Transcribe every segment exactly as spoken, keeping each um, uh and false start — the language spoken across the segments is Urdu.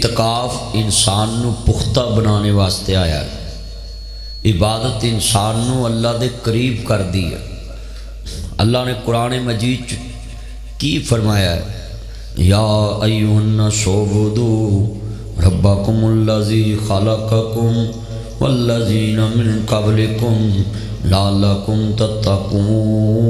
اعتکاف انسان نو پختہ بنانے واسطے آیا ہے۔ عبادت انسان نو اللہ دے قریب کر دی ہے۔ اللہ نے قرآن مجید کی فرمایا ہے، یا ایھا الناس اعبدوا ربکم الذی خلقکم والذین من قبلکم لعلکم تتقون۔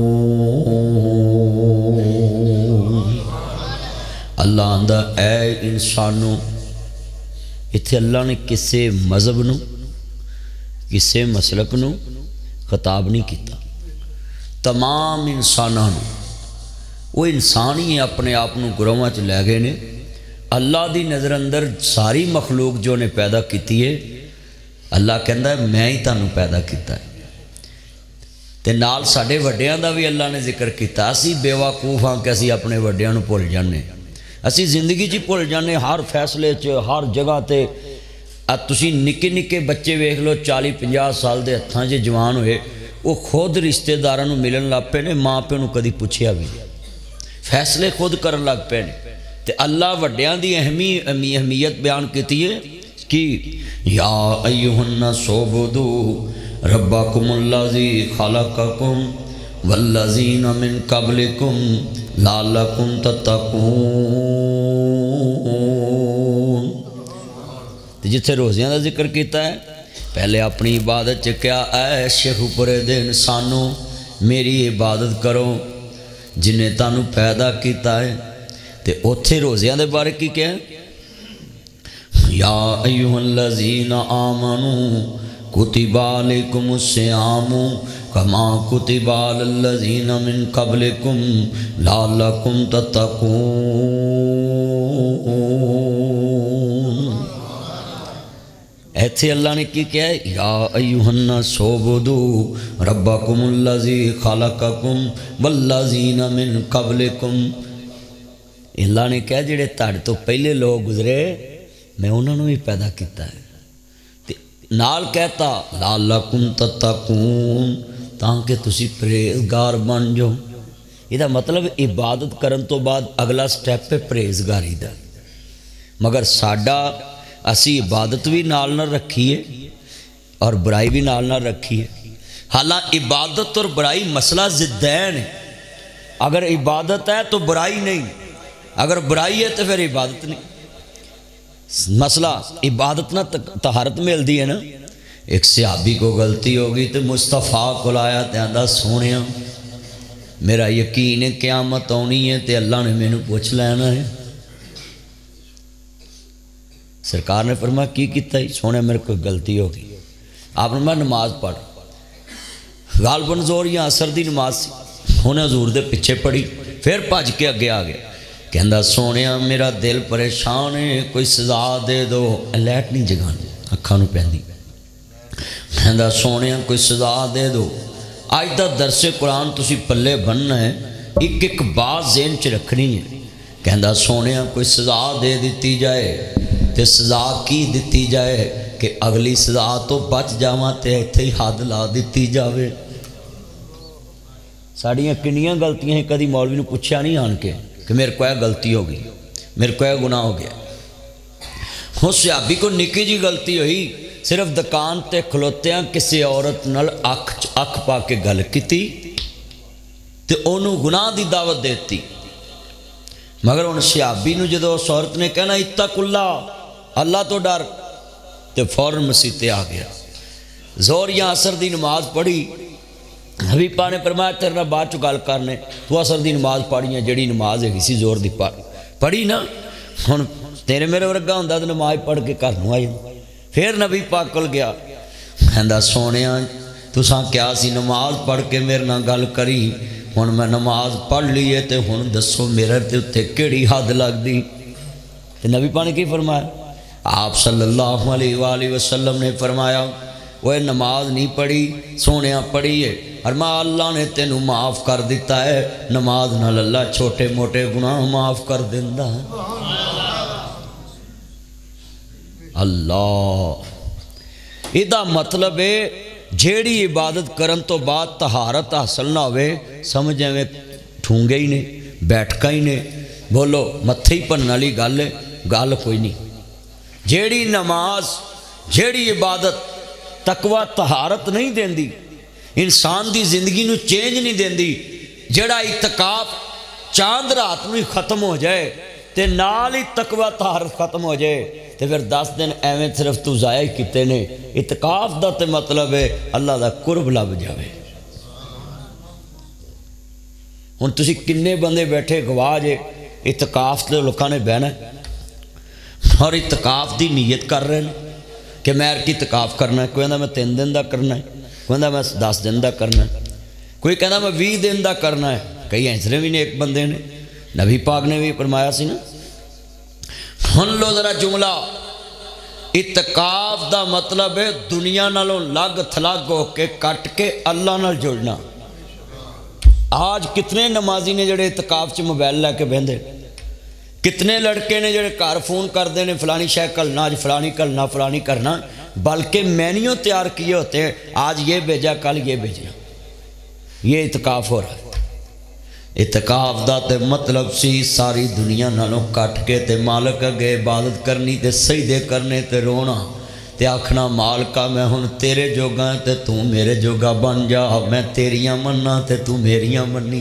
اللہ آندہ اے انسانوں، اتھے اللہ نے کسے مذہب نو کسے مسلک نو خطاب نہیں کیتا، تمام انسانوں وہ انسان ہی اپنے آپ نو گروہاں چ لے گئے نے۔ اللہ دی نظر اندر ساری مخلوق جو نے پیدا کیتی ہے، اللہ کہندا ہے میں ہی تانوں پیدا کیتا ہے۔ تے نال ساڈے وڈیاں دا بھی اللہ نے ذکر کیتا، اسی بے وقوف ہاں کہ اسی اپنے وڈیاں نو بھول جانے، اسی زندگی چ بھول جانے، ہر فیصلے چ ہر جگہ تے۔ تسی نکے نکے بچے ویکھ لو چالی پنجاہ سال دے ہتھاں چ جوان ہوئے، وہ خود رشتہ داراں نو ملن لگ پے نے، ماں پیو نو کدی پوچھیا بھی، فیصلے خود کرن لگ پے نے۔ تے اللہ وڈیاں دی اہمی اہمیت بیان کیتی ہے کہ یا ایھا الناس اعبدوا ربکم الذی خلقکم والذین من قبلکم لعلکم تتقون۔ جتھے روزیاں دا ذکر کیتا ہے، پہلے اپنی عبادت چ کیا، اے شیخ پورے دے انسانوں میری عبادت کرو جنہیں تانوں پیدا کیتا ہے۔ تے اوتھے روزیاں دے بارے کی کیا ہے، یا ایھا الذین آمنوا کتب علیکم الصیام کما کتب علی الذین من قبلکم لعلکم تتقون۔ ایتھے اللہ نے کی کیا ہے، یا ایھا الناس اعبدوا ربکم الذی خلقکم والذین من قبلکم۔ اللہ نے کہا جڑے تہاڈے تو پہلے لوگ گزرے میں انہوں نے بھی پیدا کیتا ہے، تے نال کہتا لعلکم تتقون، تاکہ تسی پرہیزگار بن جاؤ۔ یہ مطلب عبادت کرن تو بعد اگلا سٹیپ ہے پرہیزگاری دا، مگر ساڈا اسی عبادت بھی نال نہ رکھیے اور برائی بھی نال نہ رکھیے۔ حالانکہ عبادت اور برائی مسئلہ ضدین ہے، اگر عبادت ہے تو برائی نہیں، اگر برائی ہے تو پھر عبادت نہیں۔ مسئلہ عبادت نہ طہارت ملتی ہے نا۔ ایک صحابی کو غلطی ہوگی تو مصطفیٰ کو لایا تے آندا سونیا میرا یقین ہے قیامت آنی ہے تے اللہ نے مینوں پوچھ لینا ہے۔ سرکار نے فرمایا کی کیتا ہی؟ سونے میرے کوئی غلطی ہوگی۔ آپ نے فرمایا نماز پڑھ، غالباً زور یا عصر دی نماز سی، انہیں حضور دے پیچھے پڑھی، پھر بھج کے اگے آ گیا، کہندا سونیا میرا دل پریشان ہے، کوئی سزا دے دو، لائٹ نہیں جگانی اکھاں نو پیندی، کہندا سونیا کوئی سزا دے دو۔ اج دا درس قرآن تسی پلے بننا ہے، ایک ایک بات ذہن چ رکھنی ہے۔ کہندا سونیا کوئی سزا دے دیتی جائے تے سزا کی دیتی جائے کہ اگلی سزا تو بچ جاواں تے ایتھے ہی حد لا دیتی جاوے۔ ساڑیاں کنیاں غلطیاں ہیں، کدی مولوی نے پوچھا نہیں آن کے کہ میرے کو یہ غلطی ہو گئی، میرے کو یہ گناہ ہو گیا۔ اس صحابی کو نکی جی غلطی ہوئی، صرف دکان تے کھلوتیاں کسی عورت نال اکھ اکھ پا کے گل کیتی تے انہوں گناہ دی دعوت دیتی، مگر ان صحابی نو جدو اس عورت نے کہنا اتق اللہ، اللہ تو ڈر، تے فوراً مسیتے آ گیا۔ زور یا عصر دی نماز پڑھی، حبیب پاک نے فرمایا تیرے نال بعد چو گل کرنے، تو عصر دی نماز پڑھی ہیں جڑی نماز ہے کسی زور دی پڑھی نا، ہن تیرے میرے ورگا ہوندا تے نماز پڑھ کے گھر نوں آ جاندا۔ پھر نبی پاک کول گیا، کہندا سونیا تساں کیا سی نماز پڑھ کے میرے نال گل کری، ہن میں نماز پڑھ لیے تے ہن دسو میرے تے اوتے کیڑی حد لگدی؟ تے نبی پاک نے کی فرمایا؟ آپ صلی اللہ علیہ وآلہ وسلم نے فرمایا وہ نماز نہیں پڑھی سونیا پڑھی ہے، فرمایا اللہ نے تینوں معاف کر دیتا ہے، نماز نال اللہ چھوٹے موٹے گناہ معاف کر دیندا ہے۔ اللہ ایدہ مطلب ہے جیڑی عبادت کرن تو بعد طہارت حاصل نہ ہوئے، سمجھیں میں ٹھونگے ہی نہیں، بیٹھکا ہی نہیں، بولو متھے ہی پنن والی گل ہے، گل کوئی نہیں۔ جیڑی نماز جیڑی عبادت تقوی طہارت نہیں دیندی، انسان دی زندگی نو چینج نہیں دیندی، جڑا اعتکاف چاند رات نو ہی ختم ہو جائے تے نال ہی تقوی طہارت ختم ہو جائے تے پھر دس دن ایویں صرف تو ضائع کیتے نے۔ اعتکاف دا تے مطلب ہے اللہ دا قرب لب جاوے۔ ہن تسی کنے بندے بیٹھے گواہ جے اعتکاف تے لوکاں نے بہنا اور اعتکاف دی نیت کر رہے ہیں کہ میں کی اعتکاف کرنا ہے، کوئی کہندا میں تین دن دا کرنا ہے، کوئی کہندا میں دس دن دا کرنا ہے، کوئی کہندا میں بھی دن دا کرنا ہے۔ کئی ایسے بھی نے ایک بندے نے نبی پاک نے بھی فرمایا سی نا۔ ہن لو ذرا جملہ، اعتکاف دا مطلب ہے دنیا نالوں لگ تھلگ ہو کے کٹ کے اللہ نال جڑنا۔ آج کتنے نمازی نے جڑے اعتکاف چ موبائل لے کے بہندے، کتنے لڑکے نے جڑے گھر فون کرتے ہیں فلانی شے کرنا، آج فلانی کرنا فلانی کرنا، بلکہ مینیو تیار کیے ہوتے ہیں، آج یہ بھیجا کل یہ بھیجا۔ یہ اعتکاف ہو رہا ہے۔ اعتکاف دا تے مطلب سی ساری دنیا نالوں کٹ کے تے مالک اگے عبادت کرنی تے سجدے کرنے تے رونا تے آکھنا مالکا میں ہن تیرے جوگا تے تو میرے جوگا بن جا، میں تیریاں مننا تے تو میریاں منی۔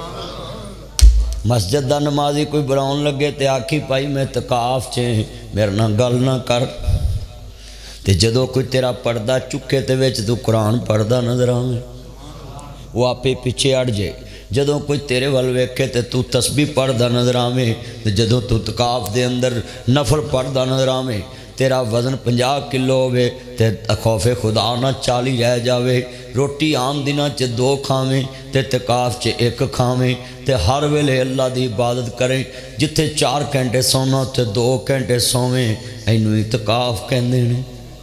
مسجد دا نمازی کوئی براؤن لگے تے آکھی پائی میں اعتکاف چے میرے نہ گل نہ کر، تے جدو کوئی تیرا پردہ چکے تے وچ تو قرآن پڑھدا نظر آویں وہ آپے پیچھے اڑ جائے۔ جدوں کوئی تیرے ول ویکھے تے تو تسبیح پڑھدا نظر آویں تے جدوں تو اعتکاف دے اندر نفل پڑھدا نظر آویں، تیرا وزن پنجاہ کلو ہوئے تے خوف خدا نہ چالی رہ جاوے، روٹی عام دنوں چ دو کھاویں تے اعتکاف چ ایک کھاویں تے ہر ویلے اللہ دی عبادت کریں، جتھے چار گھنٹے سونا تے دو گھنٹے سویں، اینوں اعتکاف کہندے نے۔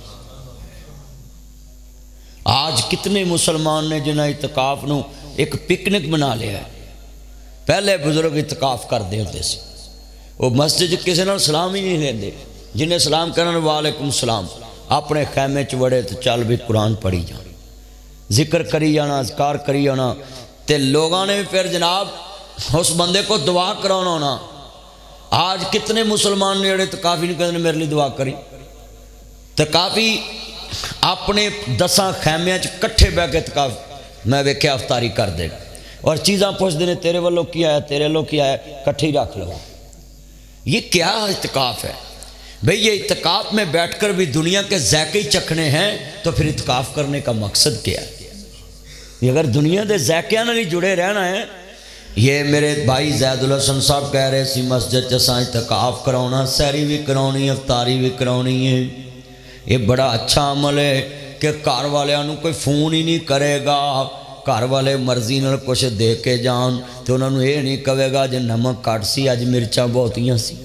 آج کتنے مسلمان نے جنہاں اعتکاف نو ایک پکنک بنا لیا ہے۔ پہلے بزرگ اعتکاف کر دے ہوتے سی، وہ مسجد کسی نال سلام ہی نہیں لیندے، جنہیں سلام کرنا وعلیکم السلام، اپنے خیمے چ وڑے تو چل بھی قرآن پڑھی جانا، ذکر کری جانا، اذکار کری جانا، تے لوگاں نے پھر جناب اس بندے کو دعا کرانا ہونا۔ آج کتنے مسلمان نے جڑے اعتکافی نہیں کرتے میرے لیے دعا کری، اعتکافی اپنے دساں خیمیاں چ کٹھے بہ کے اعتکاف میں ویکھیا افطاری کر دے اور چیزاں پوچھتے ہیں تیرے والوں کیا ہے تیرے لوگ کیا ہے، کٹھی رکھ لو۔ یہ کیا اعتکاف ہے بھئی؟ یہ اعتکاف میں بیٹھ کر بھی دنیا کے ذائقے چکھنے ہیں تو پھر اعتکاف کرنے کا مقصد کیا ہے؟ یہ اگر دنیا دے ذائقیاں نال ہی جڑے رہنا ہے۔ یہ میرے بھائی زید الحسن صاحب کہہ رہے سی مسجد چساں اعتکاف کراؤنا، سحری بھی کراؤنی، افطاری بھی کراؤنی ہے۔ یہ بڑا اچھا عمل ہے کہ گھر والوں کوئی فون ہی نہیں کرے گا، گھر والے مرضی نال کچھ دے کے جان تو انہوں نے یہ نہیں کہے گا جے نمک کٹ سی اج مرچاں بہتیاں سی۔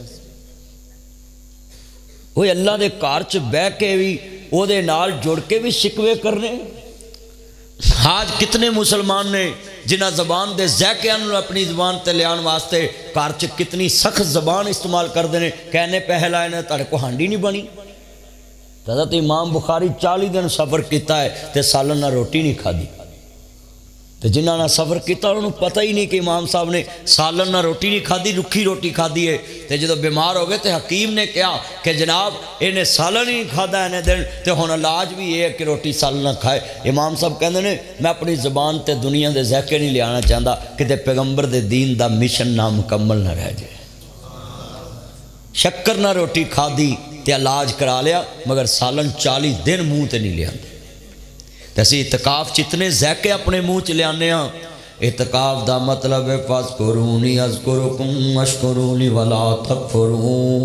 وہ اللہ دے کار چ بہ کے بھی وہ دے نال جڑ کے بھی شکوے کرنے۔ آج کتنے مسلمان نے جنہ زبان دے ذائقے اپنی زبان تے لیان واسطے کار چ کتنی سخت زبان استعمال کرتے ہیں، کہنے پہلا ہے تاڑے کو ہانڈی نہیں بنی۔ حضرت امام بخاری چالی دن سفر کیتا ہے تے سالن نہ روٹی نہیں کھا دی، تے جنہاں نہ سفر کیتا انہوں پتہ ہی نہیں کہ امام صاحب نے سالن نہ روٹی نہیں کھا دی، رکھی روٹی کھا دی ہے۔ تے جدو بیمار ہو گئے تے حکیم نے کہا کہ جناب انہیں سالن ہی نہیں کھادا ہے دن تے ہن علاج بھی یہ ہے کہ روٹی سالن نہ کھائے۔ امام صاحب کہندے نے میں اپنی زبان تے دنیا دے ذائقے نہیں لیانا چاہتا کہ تے پیغمبر دے دین دا مشن نامکمل نہ رہ جائے۔ شکر نہ روٹی کھا دی تے علاج کرا لیا مگر سالن چالی دن منہ تے نہیں لیا۔ تیسی اعتکاف چتنے ذائقے اپنے منہ چ لیانے ہاں۔ اعتکاف دا مطلب ہے فاذکرونی اذکرکم واشکرونی ولا تکفرون۔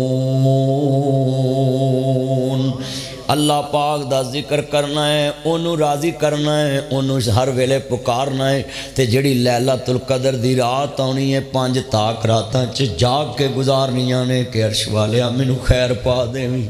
اللہ پاک دا ذکر کرنا ہے، انہوں راضی کرنا ہے، انہوں ہر ویلے پکارنا ہے۔ تے جڑی لیلۃ القدر دی رات آنی ہے پانچ تاک راتاں چ جاگ کے گزارنیاں نے کہ عرش والیا مینوں خیر پا دیویں۔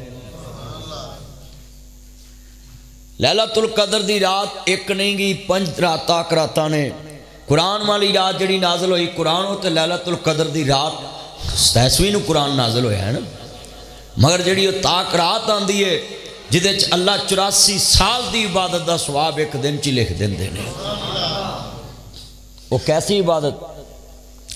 لیلۃ القدر دی رات ایک نہیں گی، پنج رات تاک راتاں نے۔ قرآن والی رات جڑی نازل ہوئی قرآن ہوتے لیلۃ القدر دی رات ستائیسویں نو قرآن نازل ہویا ہے نا، مگر جڑی وہ تاک رات آندی ہے جدے چ اللہ چوراسی سال دی عبادت دا ثواب ایک دن چی لکھ دین دینے۔ وہ کیسی عبادت؟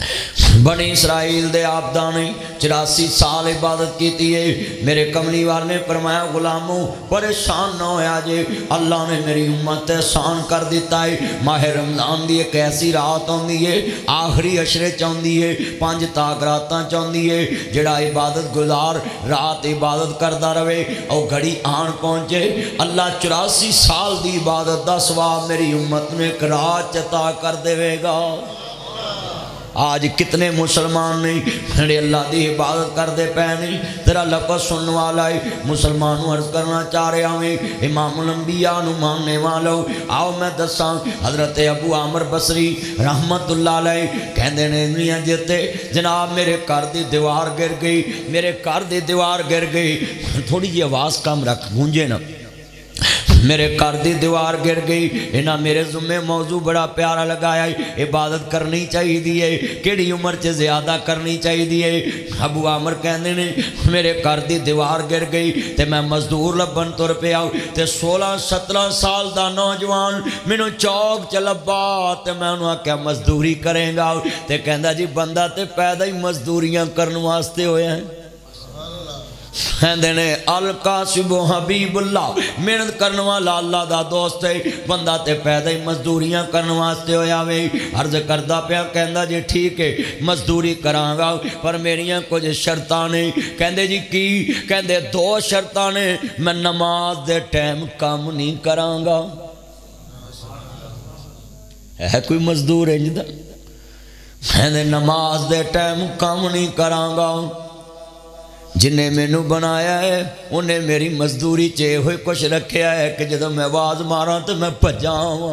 بنی اسرائیل دے آبداں نے چوراسی سال عبادت کیتی ہے۔ میرے کملی والے نے فرمایا غلاموں پریشان نہ ہویا جے، اللہ نے میری امت احسان کر دیتا ہے۔ ماہ رمضان دی ایک ایسی رات ہوندی ہے، آخری عشرے چاہندی ہے، پانچ تاک راتاں چاہندی ہے، جڑا عبادت گزار رات عبادت کردا رہے او گھڑی آن پہنچے اللہ چوراسی سال دی عبادت دا ثواب میری امت نے ایک رات عطا کر دے گا۔ آج کتنے مسلمان نہیں جڑے اللہ دی عبادت کر دے پے نہیں۔ تیرا لفظ سننے والا ہے مسلمانوں عرض کرنا چاہ رہا ہوں امام الانبیاء نو ماننے والوں آؤ میں دساں حضرت ابو عامر بصری رحمت اللہ علیہ کہندے نے دنیا جتے جناب میرے گھر دی دیوار گر گئی، میرے گھر دی دیوار گر گئی، تھوڑی جی آواز کم رکھ گونجے نا، میرے گھر دی دیوار گر گئی، انہاں میرے ذمہ موضوع بڑا پیارا لگایا ہے، عبادت کرنی چاہیے دیئے کیڑی عمر چے زیادہ کرنی چاہیے دیئے۔ ابو عامر کہندے نے میرے گھر دی دیوار گر گئی تے میں مزدور لبن تر پہ آؤ تے سولہ سترہ سال دا نوجوان مینوں چوک چ لبا تے میں انہوں کیا مزدوری کریں گا تے کہندا جی بندہ تے پیدا ہی مزدوریاں کرن واسطے ہوئے ہیں۔ کہندے نے القاسب حبیب اللہ محنت کرنے والا اللہ دا دوست ہے، بندہ تے پیدا ہی مزدوریاں کرنے واسطے ہویا وے۔ عرض کردہ پیا کہندا جی ٹھیک ہے مزدوری کراں گا پر میریاں کچھ شرطاں نے۔ کہندے جی کی؟ کہندے دو شرطاں نے، میں نماز دے ٹائم کام نہیں کراں گا۔ ہے کوئی مزدور ہے جدہ کہندے نماز دے ٹائم کام نہیں کراں گا، جنہیں میں نو بنایا ہے انہیں میری مزدوری چے ہوئے کچھ رکھیا ہے کہ جدہ میں آواز مارا تو میں پجاؤں۔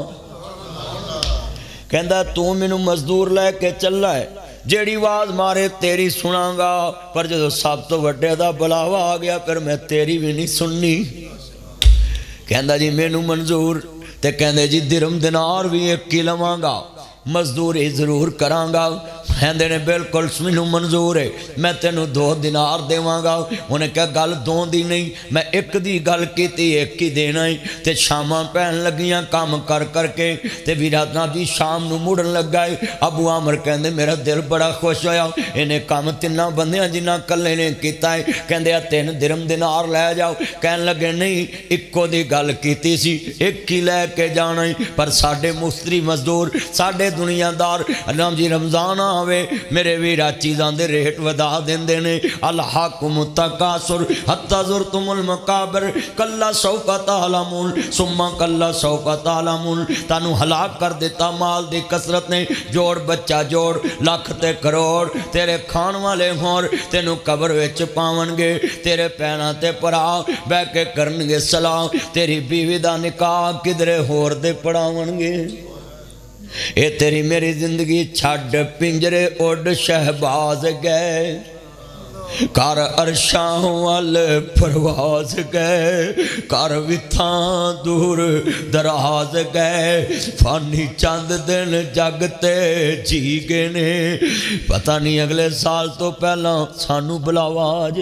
کہندہ تو میں نو مزدور لے کے چلا ہے جیڑی آواز مارے تیری سناں گا، پر جدو سب تو وڈے دا بلاوا آ گیا پھر میں تیری بھی نہیں سننی۔ کہندہ جی میں نو منظور تے کہندے جی درم دینار بھی ایک کی لواں گا، مزدوری ضرور کراں گا۔ کہندے نے بالکل مینوں منظور ہے میں تینوں دو دینار دیواں گا۔ انہیں کہا گل دو دی نہیں میں ایک دی گل کیتی ایک کی دینا ہے تے شاماں پہن لگیاں کام کر کر کے تے ویراتنا بھی شام نو مڑن لگ گئے۔ ابو عامر کہندے میرا دل بڑا خوش ہویا، انہیں کام تنہ بندیاں جنہ کلے نے کیتا ہے۔ کہندے تین درم دینار لے جاؤ، کہن لگے نہیں اکو دی گل کیتی سی ایک کی لے کے جانا ہے، پر ساڑھے مستری مزدور ساڑھے دنیا دار اللہ جی رمضان آوے میرے ویرہ چیزان دے ریٹ ودا دین دینے الحاکم التکاسر حتی زرتم المقابر کلا سوکا تعلمون سمہ کلا سوکا تعلمون۔ تانو ہلاک کر دیتا مال دی کسرت نے، جوڑ بچہ جوڑ لاکھ تے کروڑ تیرے کھان والے ہور تینو قبر ویچ پاون گے، تیرے پینا تے پرا بے کے کرنگے سلام، تیری بیوی دا نکاح کدرے ہور دے پڑاون گے۔ اے تیری میری زندگی چھڑ پنجرے اڑ شہباز گئے، کار عرشاں وال پرواز گئے، کار وتھاں دور دراز گئے، فانی چاند دن جگتے جی گئے نے، پتہ نہیں اگلے سال تو پہلا سانو بلاواج۔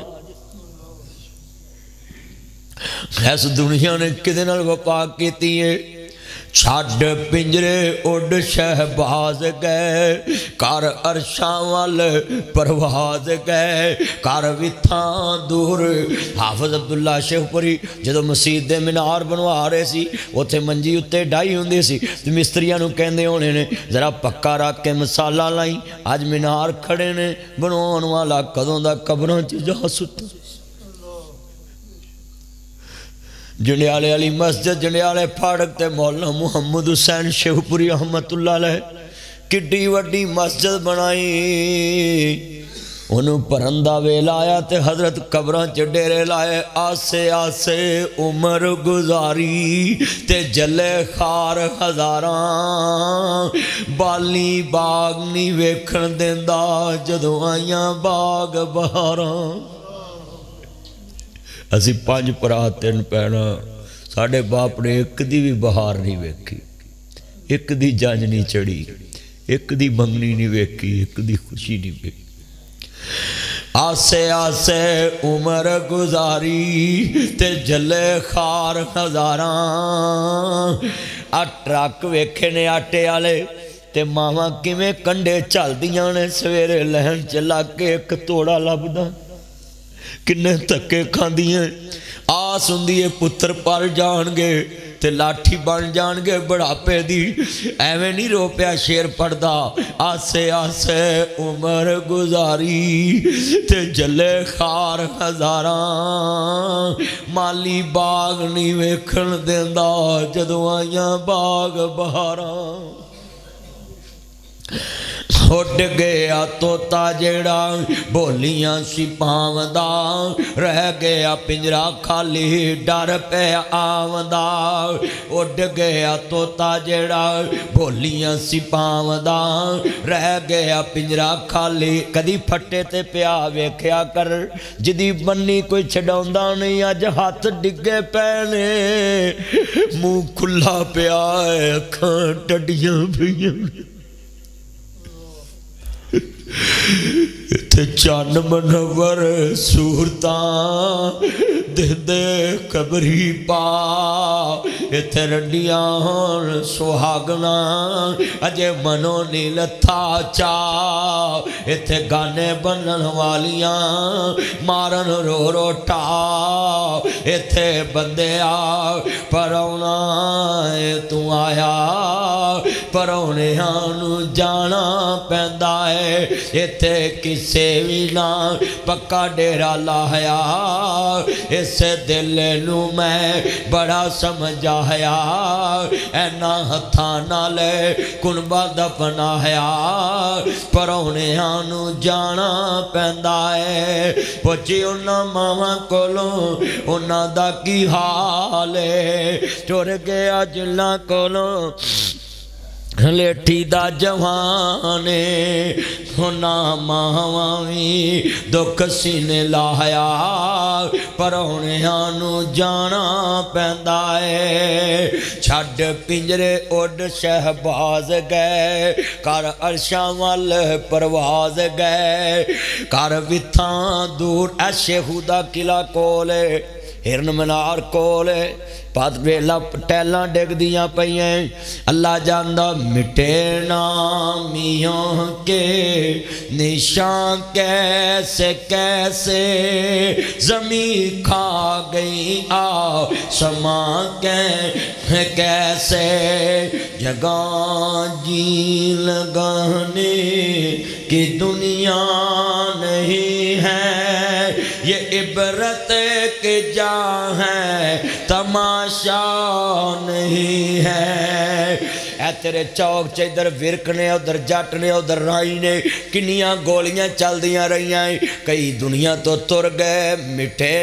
ایس دنیا نے کدے نال وفا کیتی ہے، چھڑ پنجرے اڑ شہباز گئے، کار عرشاں وال پرواز گئے، کار وتھاں دور۔ حافظ عبداللہ شیخ پوری جدو مسجد دے مینار بنوا رہے سی اوتھے منجی اتے ڈائی ہوندی سی تو مستریاں نو کہندے ہونے نے ذرا پکا رکھ کے مسالہ لائیں، آج مینار کھڑے نے بنوان والا کدوں دا قبراں چ جا ستا۔ جنڈیالے علی مسجد جنڈیالے پھاڑک تے مولانا محمد حسین شیخ پوری رحمت اللہ علیہ کڈی وڈی مسجد بنائی، انہوں پرندہ ویل آیا تے حضرت قبران چ ڈیرے لائے، آسے آسے عمر گزاری تے جلے خار ہزاراں، بالی باغ نہیں ویکھن دیندا جدوں آئیاں باغ بہاراں۔ اسی پانچ پرا تین پینا ساڑھے باپ نے ایک دی بھی بہار نہیں ویکھی، ایک دی جانج نہیں چڑی، ایک دی منگنی نہیں ویکھی، ایک دی خوشی نہیں ویکھی۔ آسے آسے عمر گزاری تے جلے خار ہزاراں، ٹرک ویکھے نے آٹے آلے تے ماواں کیویں کنڈے چلدیاں نے سویرے لہن چ لگ کے ایک توڑا لبدا کنے تکے کھاندیاں آس ہوندی ہے پتر پل جان گے تے لاٹھی بن جان گے بڑھاپے دی ایویں نہیں رو پیا شیر پڑھدا آسے آسے عمر گزاری تے جلے خار ہزاراں مالی باغ نہیں ویکھن دیندا جدوں آئیاں باغ بہاراں اڈ گیا توتا جیڑا بولیاں سی پاوندا رہ گیا پنجرا خالی ڈر پہ آوندا اڈ گیا توتا جیڑا بولیاں سی پاوندا رہ گیا پنجرا خالی کدی پھٹے تے پیا ویکھیا کر جدی بنی کوئی چھڈاوندا نہیں اج ہاتھ ڈگے پے نے منہ کھلا پیا ہے اکھاں ٹڈیاں پیاں تے چان منور صورتاں دے دے قبری پا ایتھے رڈیاں سہاگنا اجے منو نی لتھا چا ایتھے گانے بنن والیاں مارن رو رو ٹا ایتھے بندے آ پرونا اے تو آیا پرونیاں نو جانا پیندا ہے ایتھے کسے بھی نہ پکا ڈیرا لایا اس دل نو میں بڑا سمجھایا اینا ہتھاں نالے کنبا دفنایا پرونیاں نو جانا پیندا ہے پوچھی انہاں ماواں کولوں انہاں دا کی حال ہے ٹر گیا جلاں کولوں لیٹھی دا جوانے ہونا ماہویں دکھ سینے لایا پرونیاں نو جانا پیندا ہے چھڈ پنجرے اڈ شہباز گئے کر عرشاں وال پرواز گئے کر وتھاں دور اے شیخو دا قلعہ کولے ہرن منار کولے پات ویلا ٹیلاں ڈگ دیاں پئیں اللہ جاندہ مٹے نامیوں کے نشان کیسے کیسے زمین کھا گئی آسمان کے کیسے جگہ جی لگانے کی دنیا نہیں ہے یہ عبرت کے جا ہے تماشا نہیں ہے اے تیرے چوک چ ادھر ورک نے ادھر جٹ نے ادھر رائی نے کنیاں گولیاں چل دیاں رہیاں کئی دنیا تو تر گئے مٹے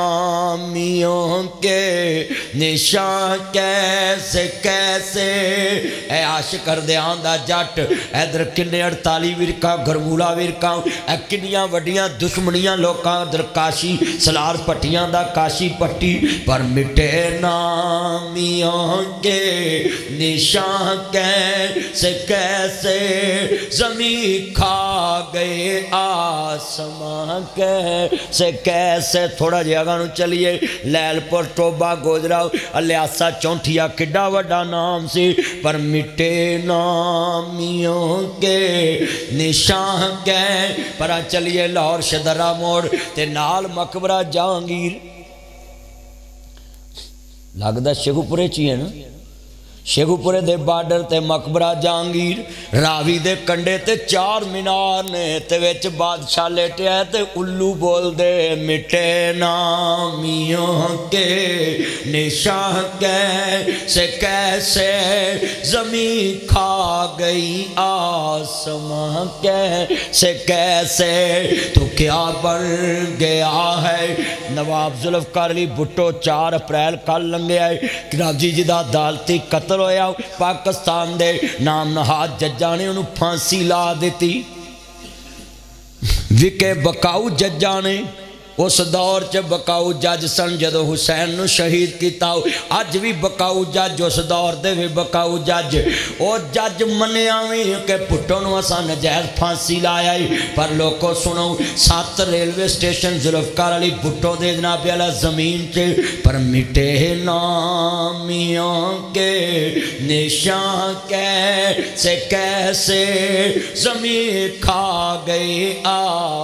نامیوں کے نشان کیسے کیسے اے عاشق کردیاں دا جٹ ادھر کنے اڑتالی ورکاں گرمولا ورکاں اے کنیاں وڈیاں دشمنیاں لوکاں ادھر کاشی سلار پٹیاں دا کاشی پٹی پر مٹے نامیوں کے نشان کیسے کیسے زمین کھا گئے آسمان کیسے کیسے تھوڑا جی آگاں نو چلیے لیل پر ٹوبا گوجراؤ الیاسا چونٹھیا کڈا وڈا نام سی پر مٹے نامیوں کے نشان کے پرا چلیے لاہور شدرہ موڑ تے نال مقبرہ جہانگیر لگدا شیخو پورے چیئے نا شیخو پورے دے بارڈر تے مقبرہ جہانگیر راوی دے کنڈے تے چار مینار نے تے ویچ بادشاہ لیٹے آئے تے الو بول دے مٹے نامیوں کے نشان کیسے کیسے زمین کھا گئی آسمان کیسے کیسے تو کیا بن گیا ہے نواب ذوالفقار علی بھٹو چار اپریل کل لنگے آئے کراچی جدہ عدالتی قتل ہویا پاکستان دے نام نہاد ججاں نے انہوں پھانسی لا دیتی وکے بکاؤ ججاں نے اس دور چ بکاؤ جج سن جدو حسین نو شہید کیتا اج بھی بکاؤ جج اس دور دے بھی بکاؤ جج او جج منیا بھی کہ پٹھو نو اساں نجائز پھانسی لایا پر لوگوں سنو سات ریلوے سٹیشن ذوالفقار علی بھٹو دے جناب والا زمین چ پر مٹے نامیوں کے نشان کیسے کیسے زمین کھا گئی آ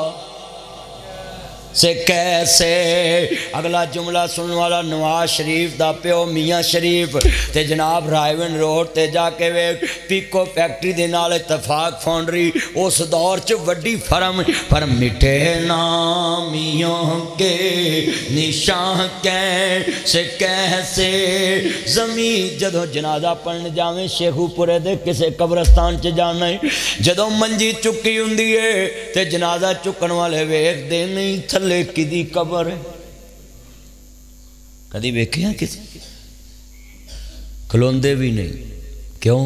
سے کیسے اگلا جملہ سننے والا نواز شریف دا پیو میاں شریف تے جناب رائیون روڈ تے جا کے وے پیکو فیکٹری دے نال اتفاق فاؤنڈری اس دور چ وڈی فرم پر مٹے نامیوں کے نشان کیسے کیسے زمین جدو جنازہ پڑھنے جاویں شیخو پورے دے کسے قبرستان چ جانا ہے جدو منجی چکی ہوندی ہے تے جنازہ چکن والے ویکھ دے نہیں تھلے کی دی قبر ہے کدی ویکھیا کسی کھلوندے بھی نہیں کیوں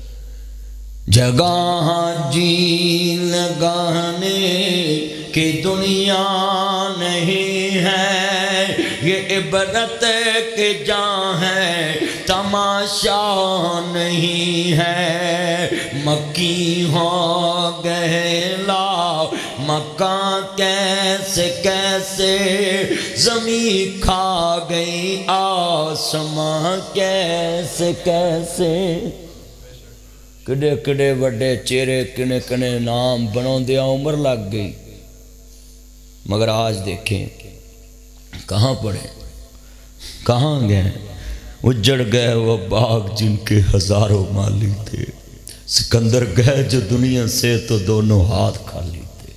جگہ جی لگانے کی دنیا نہیں ہے یہ عبرت کے جہاں ہے تماشا نہیں ہے مکی ہو گئے لا مکہ کیسے کیسے زمین کھا گئی آسمان کیسے کیسے کڑے کڑے وڈے چہرے کنے کنے نام بناؤں دیا عمر لگ گئی مگر آج دیکھیں کہاں پڑے کہاں گئے اجڑ گئے وہ باغ جن کے ہزاروں مالی تھے سکندر گئے جو دنیا سے تو دونوں ہاتھ خالی تھے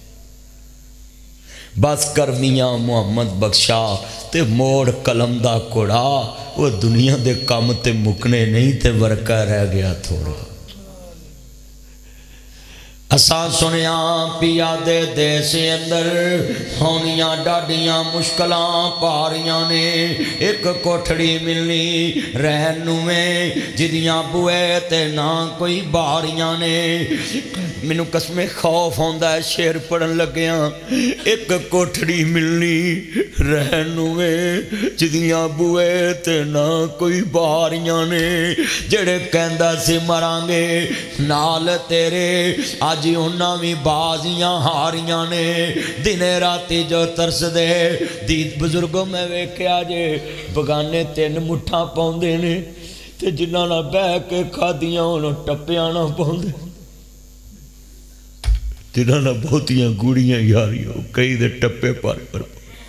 بس کر میاں محمد بخشا تے موڑ قلم دا کوڑا وہ دنیا دے کام تے مکنے نہیں تے ورکا رہ گیا تھوڑا اساں سنیاں پیا دے دے سے اندر ہونیاں ڈاڈیاں مشکلاں پاریاں نے ایک کوٹھڑی ملنی رہنو میں جدیاں بوئے تے نہ کوئی باریاں نے مینوں قسم خوف ہوندا ہے شعر پڑھن لگیاں ایک کوٹھڑی ملنی رہنو میں جدیاں بوئے تے نہ کوئی باریاں نے جڑے کہندا سی مرانگے نال تیرے آج جی انہاں بھی بازیاں ہاریاں نے دنے راتی جو ترس دے دید بزرگوں میں ویکھیا جے بگانے تین مٹھاں پاؤندے نے تے جنہاں نہ بہ کے کھادیاں انہوں ٹپیاں نہ پاؤندے جنہاں نہ بہتیاں گوڑیاں یاریوں کئی دے ٹپے پر پر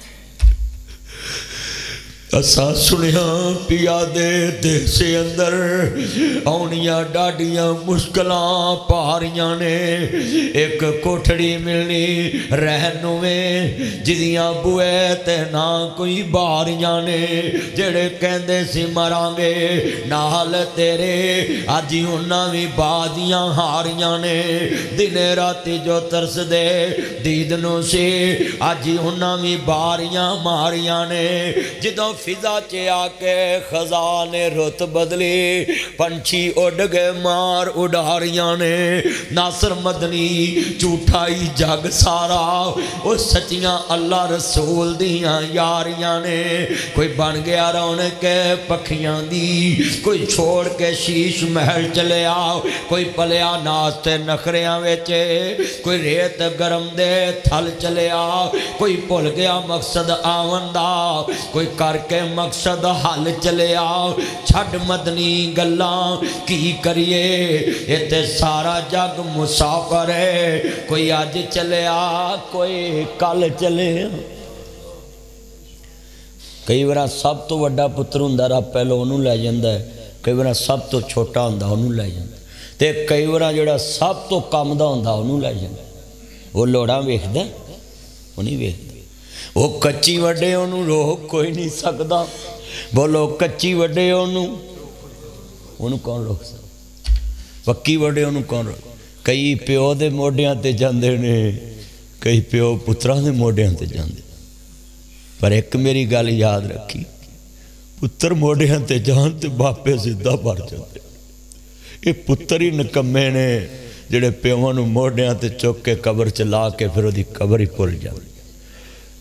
اسا سنیاں پیا دے دے سے اندر آنیاں ڈاڈیاں مشکلاں پاریاں نے ایک کوٹھڑی ملنی رہنویں جدیاں بوئے تے نہ کوئی باریاں نے جڑے کہندے سی مرانگے نال تیرے آجی انہاں بھی بازیاں ہاریاں نے دنے راتی جو ترس دے دیدنوں سے آجی انہاں بھی باریاں ماریاں نے جدوں فضا چے آکے خزان رت بدلی پنچھی اڑ گئے مار اڑاریاں نے ناصر مدنی جھوٹائی جگ سارا وہ سچیاں اللہ رسول دیاں یاریاں نے کوئی بن گیا رونق کے پکھیاں دی کوئی چھوڑ کے شیش محل چلے آؤ کوئی پلیا ناستے نخریاں ویچے کوئی ریت گرم دے تھل چلے آؤ کوئی پل گیا مقصد آوندہ کوئی کر کے مقصد حل چلے آؤ چھڑ مدنی گلاں کی کریے یہ تے سارا جگ مسافر ہے کوئی آج چلے آ کوئی کل چلے آ کئی بار سب تو وڈا پتر ہوندا رب پہلو انہوں لے جاندا ہے کئی بار سب تو چھوٹا ہوندا انہوں لے جاندا تے کئی بار جڑا سب تو کم دا ہوندا انہوں لے جاندا وہ لوڑاں ویکھدا وہ نہیں ویکھدا وہ کچی وڈے انہوں روک کوئی نہیں سکدا بولو کچی وڈے انہوں انہوں کون روک سکتا پکی وڈے انہوں کون روک کئی پیو دے موڈیاں تے جاندے نے کئی پیو پتران دے موڈیاں تے جاندے پر ایک میری گل یاد رکھی پتر موڈیاں تے جان تے باپے زدہ بڑھ جاندے یہ پتر ہی نکمے نے جڑے پیوانو موڈیاں تے چوک کے قبر چلا کے پھر وہ دی قبر ہی پھول جاندے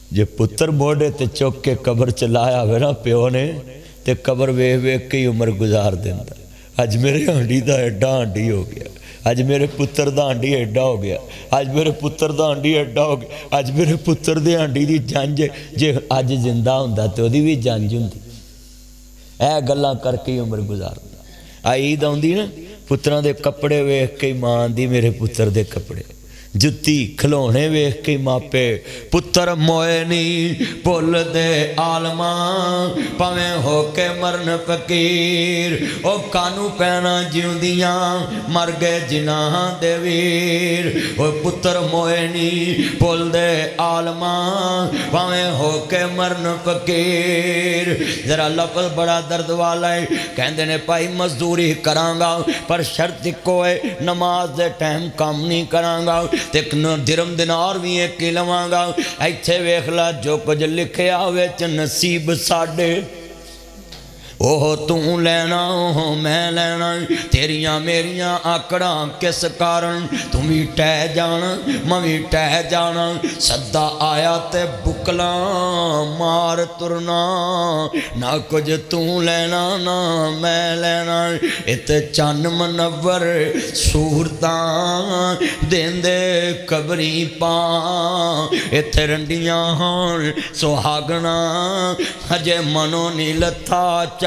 جے پتر موڑے تے چوک کے قبر چلایا ہوئے نا پیو نے تے قبر وے وے کئی عمر گزار دیندہ اج میرے ہانڈی دا ایڈا ہانڈی ہو گیا اج میرے پتر دا ہانڈی ایڈا ہو گیا اج میرے پتر دا ہانڈی ایڈا ہو گیا اج میرے پتر دے ہانڈی دی جانج جے اج زندہ ہوندہ تو دی بھی جانج ہوندی اے گلاں کر کے عمر گزار دا عید آوندی نا پتراں دے کپڑے ویکھ کے ماں دی میرے پتر دے کپڑے جتی کھلونے ویکھ کے ماپے پتر موئے نہیں پل دے عالماں پاویں ہو کے مرن فقیر او کانو پینا جیوندیاں مر گئے جناح دے ویر او پتر موئے نہیں پل دے عالماں پاویں ہو کے مرن فقیر ذرا لفظ بڑا درد والا ہے کہندے نے پائی مزدوری کرانگا پر شرط کو ہے نماز دے ٹائم کام نہیں کرانگا تک درم دینار بھی ایک کی لوانگا ایتھے ویخلا جو کچھ لکھیا ویچ نصیب ساڑے اوہ توں لینا اوہ میں لینا تیریاں میریاں آکڑاں کس کارن تم بھی ٹہ جانا میں بھی ٹہ جانا صدہ آیا تے بکلا مار ترنا نہ کچھ توں لینا نہ میں لینا ات چن منور صورتاں دین دے قبری پاں ات رنڈیاں ہون سہاگنا ہجے منو نیلتھا چا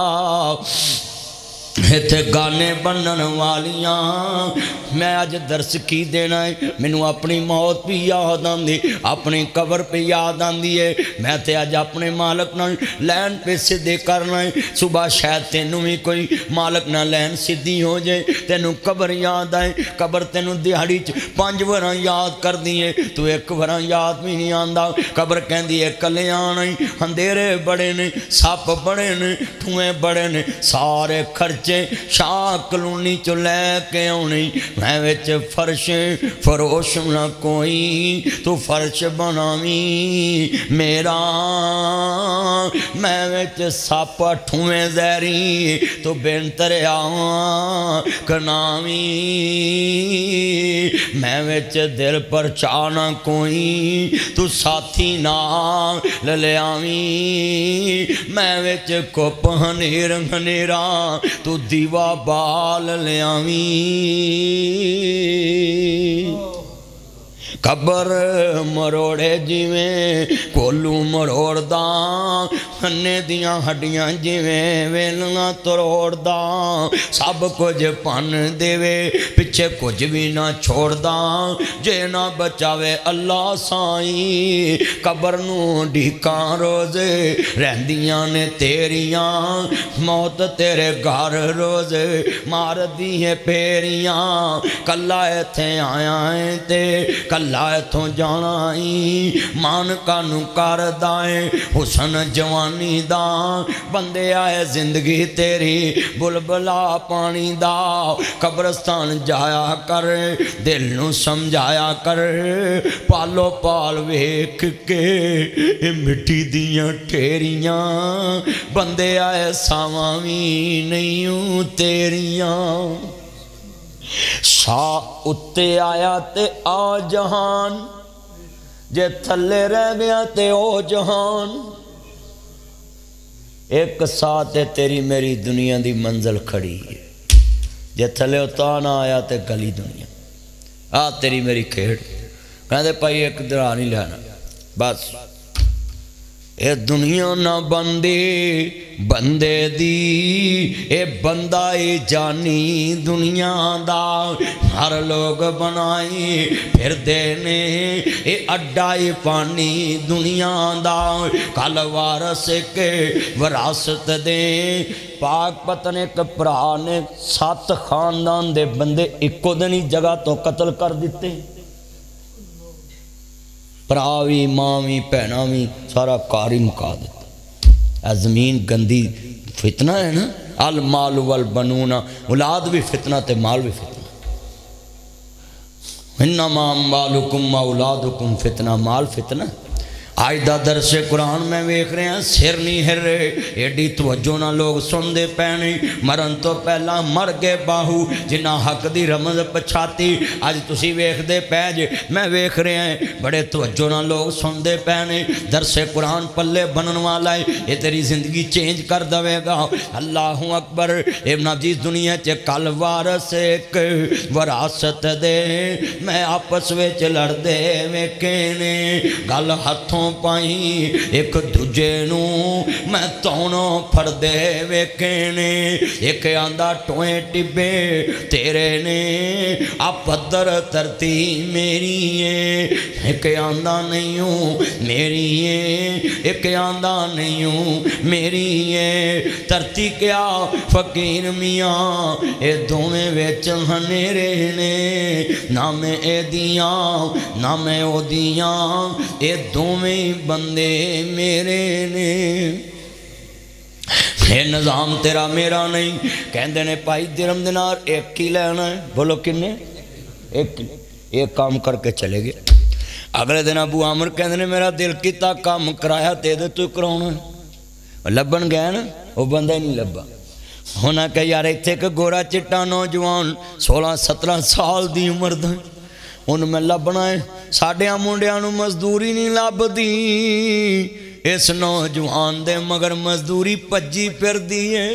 ایتھے گانے بنن والیاں میں آج درس کی دینا ہے منو اپنی موت بھی یاد آندی اپنی قبر پہ یاد آندی ہے میں تے آج اپنے مالک نہ لین پہ صدی کرنا ہے صبح شاید تینوں بھی کوئی مالک نہ لین صدی ہو جائے تینوں قبر یاد آئے قبر تینوں دیہڑی پانچ وراں یاد کر دیئے تو ایک وراں یاد بھی نہیں آندہ قبر کہن دیئے کلیاں نہیں اندھیرے بڑے نے ساپ بڑے نے ٹھوئے بڑے نے سارے خرچ شاہ کلونی چو لے کے ہونی میں ویچ فرش فروش نہ کوئی تو فرش بناوی میرا میں ویچ ساپا ٹھویں زہری تو بینتر آوان کناوی میں ویچ دل پر چانا کوئی تو ساتھی نہ للے آوی میں ویچ کپ ہنیر ہنیرا تو دیوا بال لے آویں قبر مروڑے جیویں کولو مروڑ داں ہنے دیاں ہڈیاں جیویں ویلنا تروڑ داں سب کچھ پن دے وے پچھے کچھ بھی نہ چھوڑ داں جے نہ بچاوے اللہ سائیں قبر نو ڈھیکاں روزے رہندیاں نے تیریاں موت تیرے گھر روزے مار دی ہے پیریاں کلہ ایتھے آیا ہیں تے کلہ ایتھوں جانائی مان کانو کار دائیں حسن جوانی داں بندے آئے زندگی تیری بلبلا پانی دا قبرستان جایا کر دل نو سمجھایا کر پالو پال ویک کے مٹی دیاں ٹھیریاں بندے آئے ساوامی نہیں ہوں تیریاں شاہ اتے آیا تے آ جہان جے تھلے رہ گیا تے او جہان ایک ساتھ تیری میری دنیا دی منزل کھڑی ہے جے تھلے اتانا آیا تے گلی دنیا آ تیری میری کھیڑ کہنے پائی ایک درہ نہیں لینا بس اے دنیا نہ بندے بندے دی اے بندہ اے جانی دنیا دا ہر لوگ بنائی پھر دینے اے اڈائی پانی دنیا دا کل وارث کے وراثت دے پاک پتن ایک پرا نے سات خاندان دے بندے ایکو دنی جگہ تو قتل کر دیتے پراوی ماوی پہناوی سارا کاری مکا دیتا زمین گندی فتنہ ہے نا المال والبنون اولاد بھی فتنہ تے مال بھی فتنہ انما اموالکم اولادکم فتنہ مال فتنہ آج دا درس قرآن میں ویکھ رہے ہیں سر نہیں ہر رہے ایڈی توجہ نہ لوگ سن دے پینے مرن تو پہلا مر گئے باہو جنہ حق دی رمض پچھاتی آج تسی ویکھ دے پیج میں ویکھ رہے ہیں بڑے توجہ نہ لوگ سن دے پینے درس قرآن پلے بنن والا ہے یہ تیری زندگی چینج کر دوے گا اللہ اکبر ابن عزیز دنیا چے کل وارث ایک وراثت دے میں آپس وچ لڑ دے ویکھنے گل ہتھوں پائی ایک دجے نو میں تونوں پھڑ دے ویکھنے ایک آندہ ٹوئیں ٹبے تیرے نے آپ پدر ترتی میری ہے ایک آندہ نہیں ہوں میری ہے ایک آندہ نہیں ہوں میری ہے ترتی کیا فقیر میاں اے دومیں ویچ ہنیرے نے نام اے دیاں نام او دیاں اے دومیں بندے میرے نے یہ نظام تیرا میرا نہیں کہندے نے پائی درم دینار ایک کی لینا ہے بولو کنے ایک ایک کام کر کے چلے گئے اگلے دن ابو عامر کہندے نے میرا دل کیتا کام کرایا دے دے تو کراؤنا ہے لبن گیا نا وہ بندہ ہی نہیں لبا ہونا کہ یار ایتھے کہ گورا چٹا نوجوان سولہ سترہ سال دی عمر دا ان میں لبنا ہے ساڑھیاں منڈیاں مزدوری نہیں لب دی اس نوجوان دے مگر مزدوری پجی پھر دیئے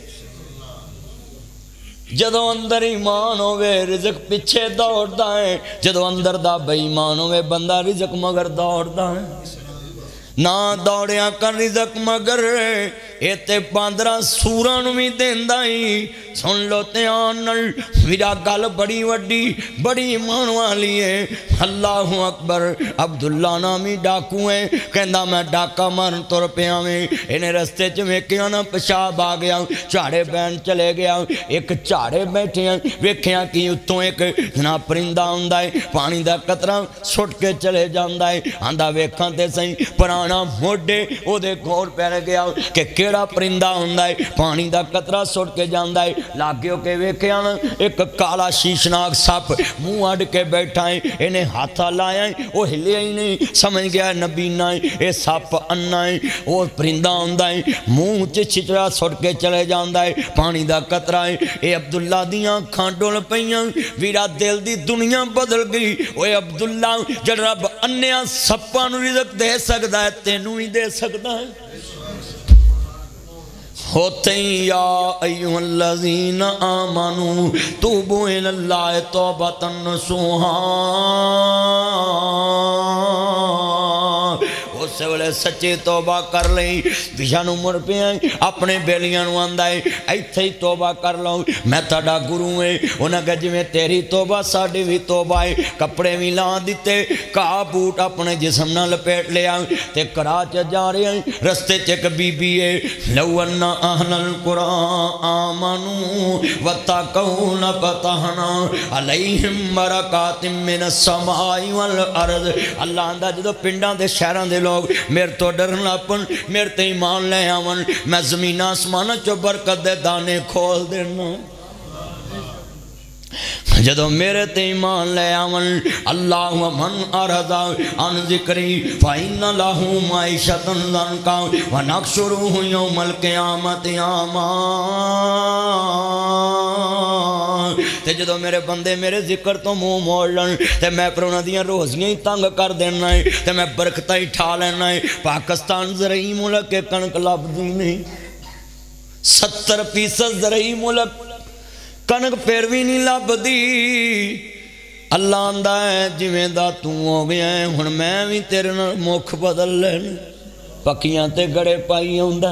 جدو اندر ایمان ہوئے رزق پیچھے دوڑ دائیں جدو اندر دا بے ایمان ہوئے بندہ رزق مگر دوڑ دائیں نہ دوڑیاں کر رزق مگر ایتے باندرہ سوران میں دیندائی سن لو تیانل میرا گل بڑی وڈی بڑی ایمان والی ہے اللہ اکبر عبداللہ نامی ڈاکو ہیں کہندہ میں ڈاکا مارن طور پہ آویں انہیں رستے چمیں کیا نا پشاب آ گیا چاڑے بین چلے گیا ایک چاڑے بیٹھے ہیں ویکھیاں کی اتوں ایک جنا پرندہ ہوندہ ہے پانی دا قطرہ سٹ کے چلے جاندہ ہے آندہ ویکھاں تے سہیں پرانا موڈے او دے گھور پہر گیا کہ کیڑا پرندہ ہوندہ ہے پانی دا قطرہ سٹ کے جاندہ ہے لاگیوں کے ویکھیاں ایک کالا شیشناک سپ منہ اڑ کے بیٹھا ہے انہیں ہاتھا لایا ہے وہ ہلے ہی نہیں سمجھ گیا نبی نہ ہے اے سپ انا ہے وہ پرندہ ہوندہ ہے منہ چھچڑا سٹ کے چلے جاندہ ہے پانی دا قطرہ ہے اے عبداللہ دیاں کھانڈول پہیاں ویرا دل دی دنیا بدل گئی اے عبداللہ جڑ رب انیاں سپاں رزق دے سکتا ہے تینوں ہی دے سکتا ہے ہوتے یا ایوہ الذین آمنوا توبوا الاللہ توبۃ نصوحا اس سے بلے سچے توبہ کر لیں ویشان عمر پہ آئیں اپنے بیلیاں آندہ ہے ایتھے ہی توبہ کر لوں میں تڑا گروہ ہیں انہاں کہ جی میں تیری توبہ ساڑھی بھی توبہ ہے کپڑے بھی لان دیتے کہا بوٹ اپنے جسم نہ لپیٹ لے آئیں تے کراچ جا رہے ہیں رستے چک بی بی ہے لو انہ اہل القرآن آمنوا واتقوا لفتحنا علیہم برکات من السماء والارض اللہ اندہ جدو پنڈان دے شہران دے لوگ میرے تو ڈرن اپن میرے تے ایمان لے آون میں زمین آسمانہ چو برکت دے دانے کھول دینا جدو میرے تے ایمان لے آون اللہ ومن ارضا عن ذکری فَإِنَّ لَهُ مَعِشَةً ضَنْكَا وَنَحْشُرُهُ يَوْمَ الْقِيَامَةِ أَعْمَىٰ تے جدو میرے بندے میرے ذکر تو منہ موڑ لن تے میں پر انہاں دیاں روزیاں ہی تنگ کر دینا ہے تے میں برکتہ ہی ٹھا لینا ہے پاکستان زرعی ملک کے کنک لب دی نہیں ستر فیصد زرعی ملک کنک پیروی نہیں لب دی اللہ آندہ ہے جویں دا تو ہو گیا ہے ہن میں بھی تیرے مکھ بدل لین پکیاں تے گڑے پائی ہوندہ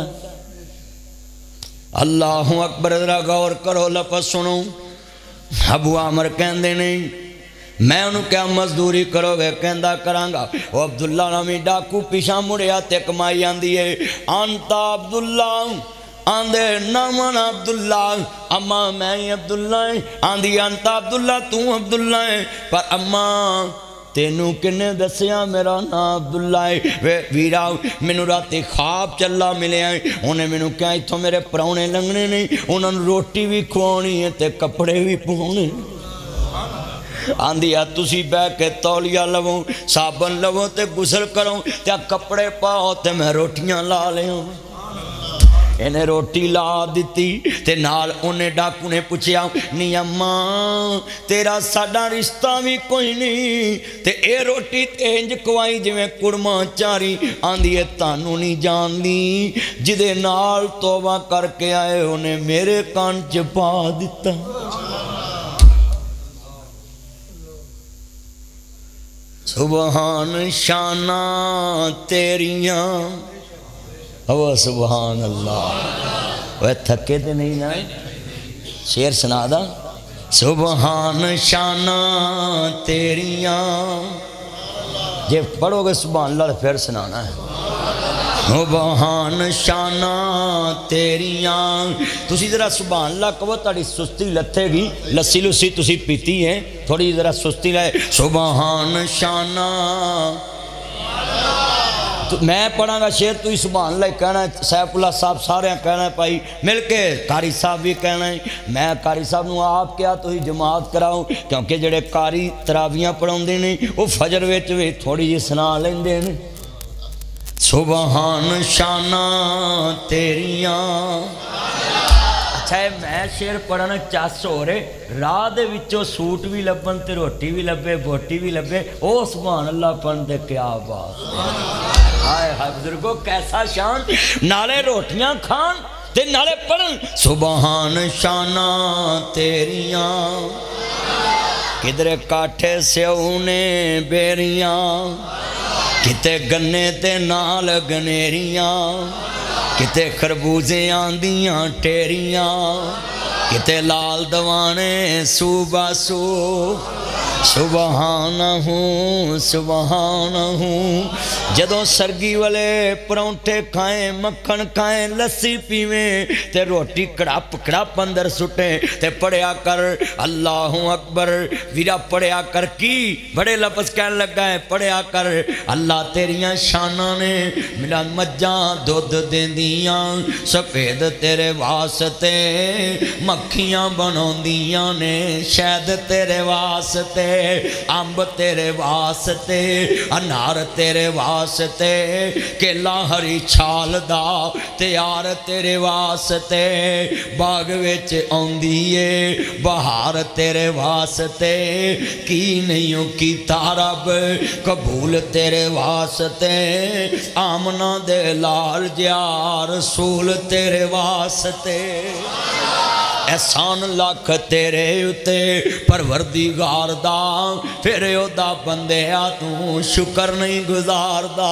اللہ اکبر ذرا غور کرو لفظ سنو ابو عامر کہندے نہیں میں انہوں کیا مزدوری کرو گے کہندہ کرانگا وہ عبداللہ نامی ڈاکو پیشاں مڑیا تے کمائی آندی ہے آنتا عبداللہ آندے نامان عبداللہ اما میں عبداللہ آندی آنتا عبداللہ تو عبداللہ پر اما تینوں کنے دسیاں میرا نا عبداللہ ہے ویرا منو راتی خواب چلا ملے آئے انہیں منو کیا اتھو میرے پراؤنے لنگنے نہیں انہوں روٹی بھی کھوانی ہے تے کپڑے بھی پہنے آندھی ہے تسی بہ کے تولیہ لو صابن لو تے غسل کرو تے کپڑے پاؤ تے میں روٹیاں لا لیوں انہیں روٹی لا دیتی تے نال انہیں ڈاکو نے پوچھیا نی اماں تیرا ساڈا رشتہ بھی کوئی نہیں تے اے روٹی تینج کوائی جویں کڑما چاری آندھی ہے تانوں نہیں جان دی جدے نال توبہ کر کے آئے انہیں میرے کان چپا دیتا سبحان شانہ تیریاں او سبحان اللہ وہ تھکے تے نہیں نا شیر سنا دا سبحان شانہ تیریاں جے پڑھو گے سبحان اللہ پھر سنانا ہے سبحان شانہ تیریاں تسی ذرا سبحان اللہ کہو تاڑی سستی لتھے گی لسی لسی تسی پیتی ہیں تھوڑی ذرا سستی لائے سبحان شانہ میں پڑھا گا شیر تو ہی سبحان اللہ کہنا ہے سیف اللہ صاحب سارے کہنا ہے پائی مل کے قاری صاحب بھی کہنا ہے میں قاری صاحب نو آپ کیا تو ہی جماعت کراؤں کیونکہ جڑے قاری تراویاں پڑھاؤں دے نہیں وہ فجر ویچ وے تھوڑی جی سنا لیں دے نہیں سبحان شانہ تیریاں اچھا ہے میں شیر پڑھنا چاس ہو رہے راہ دے وچوں سوٹ بھی لبن تے روٹی بھی لبے بوٹی بھی لبے او سبحان اللہ پڑھ دے کیا بات آئے ہائے بزرگو کیسا شان نالے روٹیاں کھان تے نالے پڑھن سبحان شانہ تیریاں کدھر کاٹھے سے اونے بیریاں کتے گنے تے نال گنیریاں کتے خربوزیں آندیاں ٹیریاں کتے لال دوانے سو باسو سبحانہ ہوں سبحانہ ہوں جدوں سرگی والے پرونٹے کھائیں مکھن کھائیں لسی پیویں تے روٹی کڑاپ کڑاپ اندر سٹیں تے پڑھیا کر اللہ اکبر ویرا پڑھیا کر کی بڑے لفظ کہنے لگا ہے پڑھیا کر اللہ تیریاں شانہ نے ملا مجاں دودھ دین دیاں سفید تیرے واسطے مکھیاں بنوں دیاں نے شہد تیرے واسطے امب تیرے واسطے انار تیرے واسطے کیلا ہری چھال دا تیار تیرے واسطے باغ وچ اوندیے بہار تیرے واسطے کی نہیں کیتا رب قبول تیرے واسطے آمنہ دے لال جا رسول تیرے واسطے احسان لاکھ تیرے اتے پروردگار دا پھر او دا بندے آ تو شکر نہیں گزار دا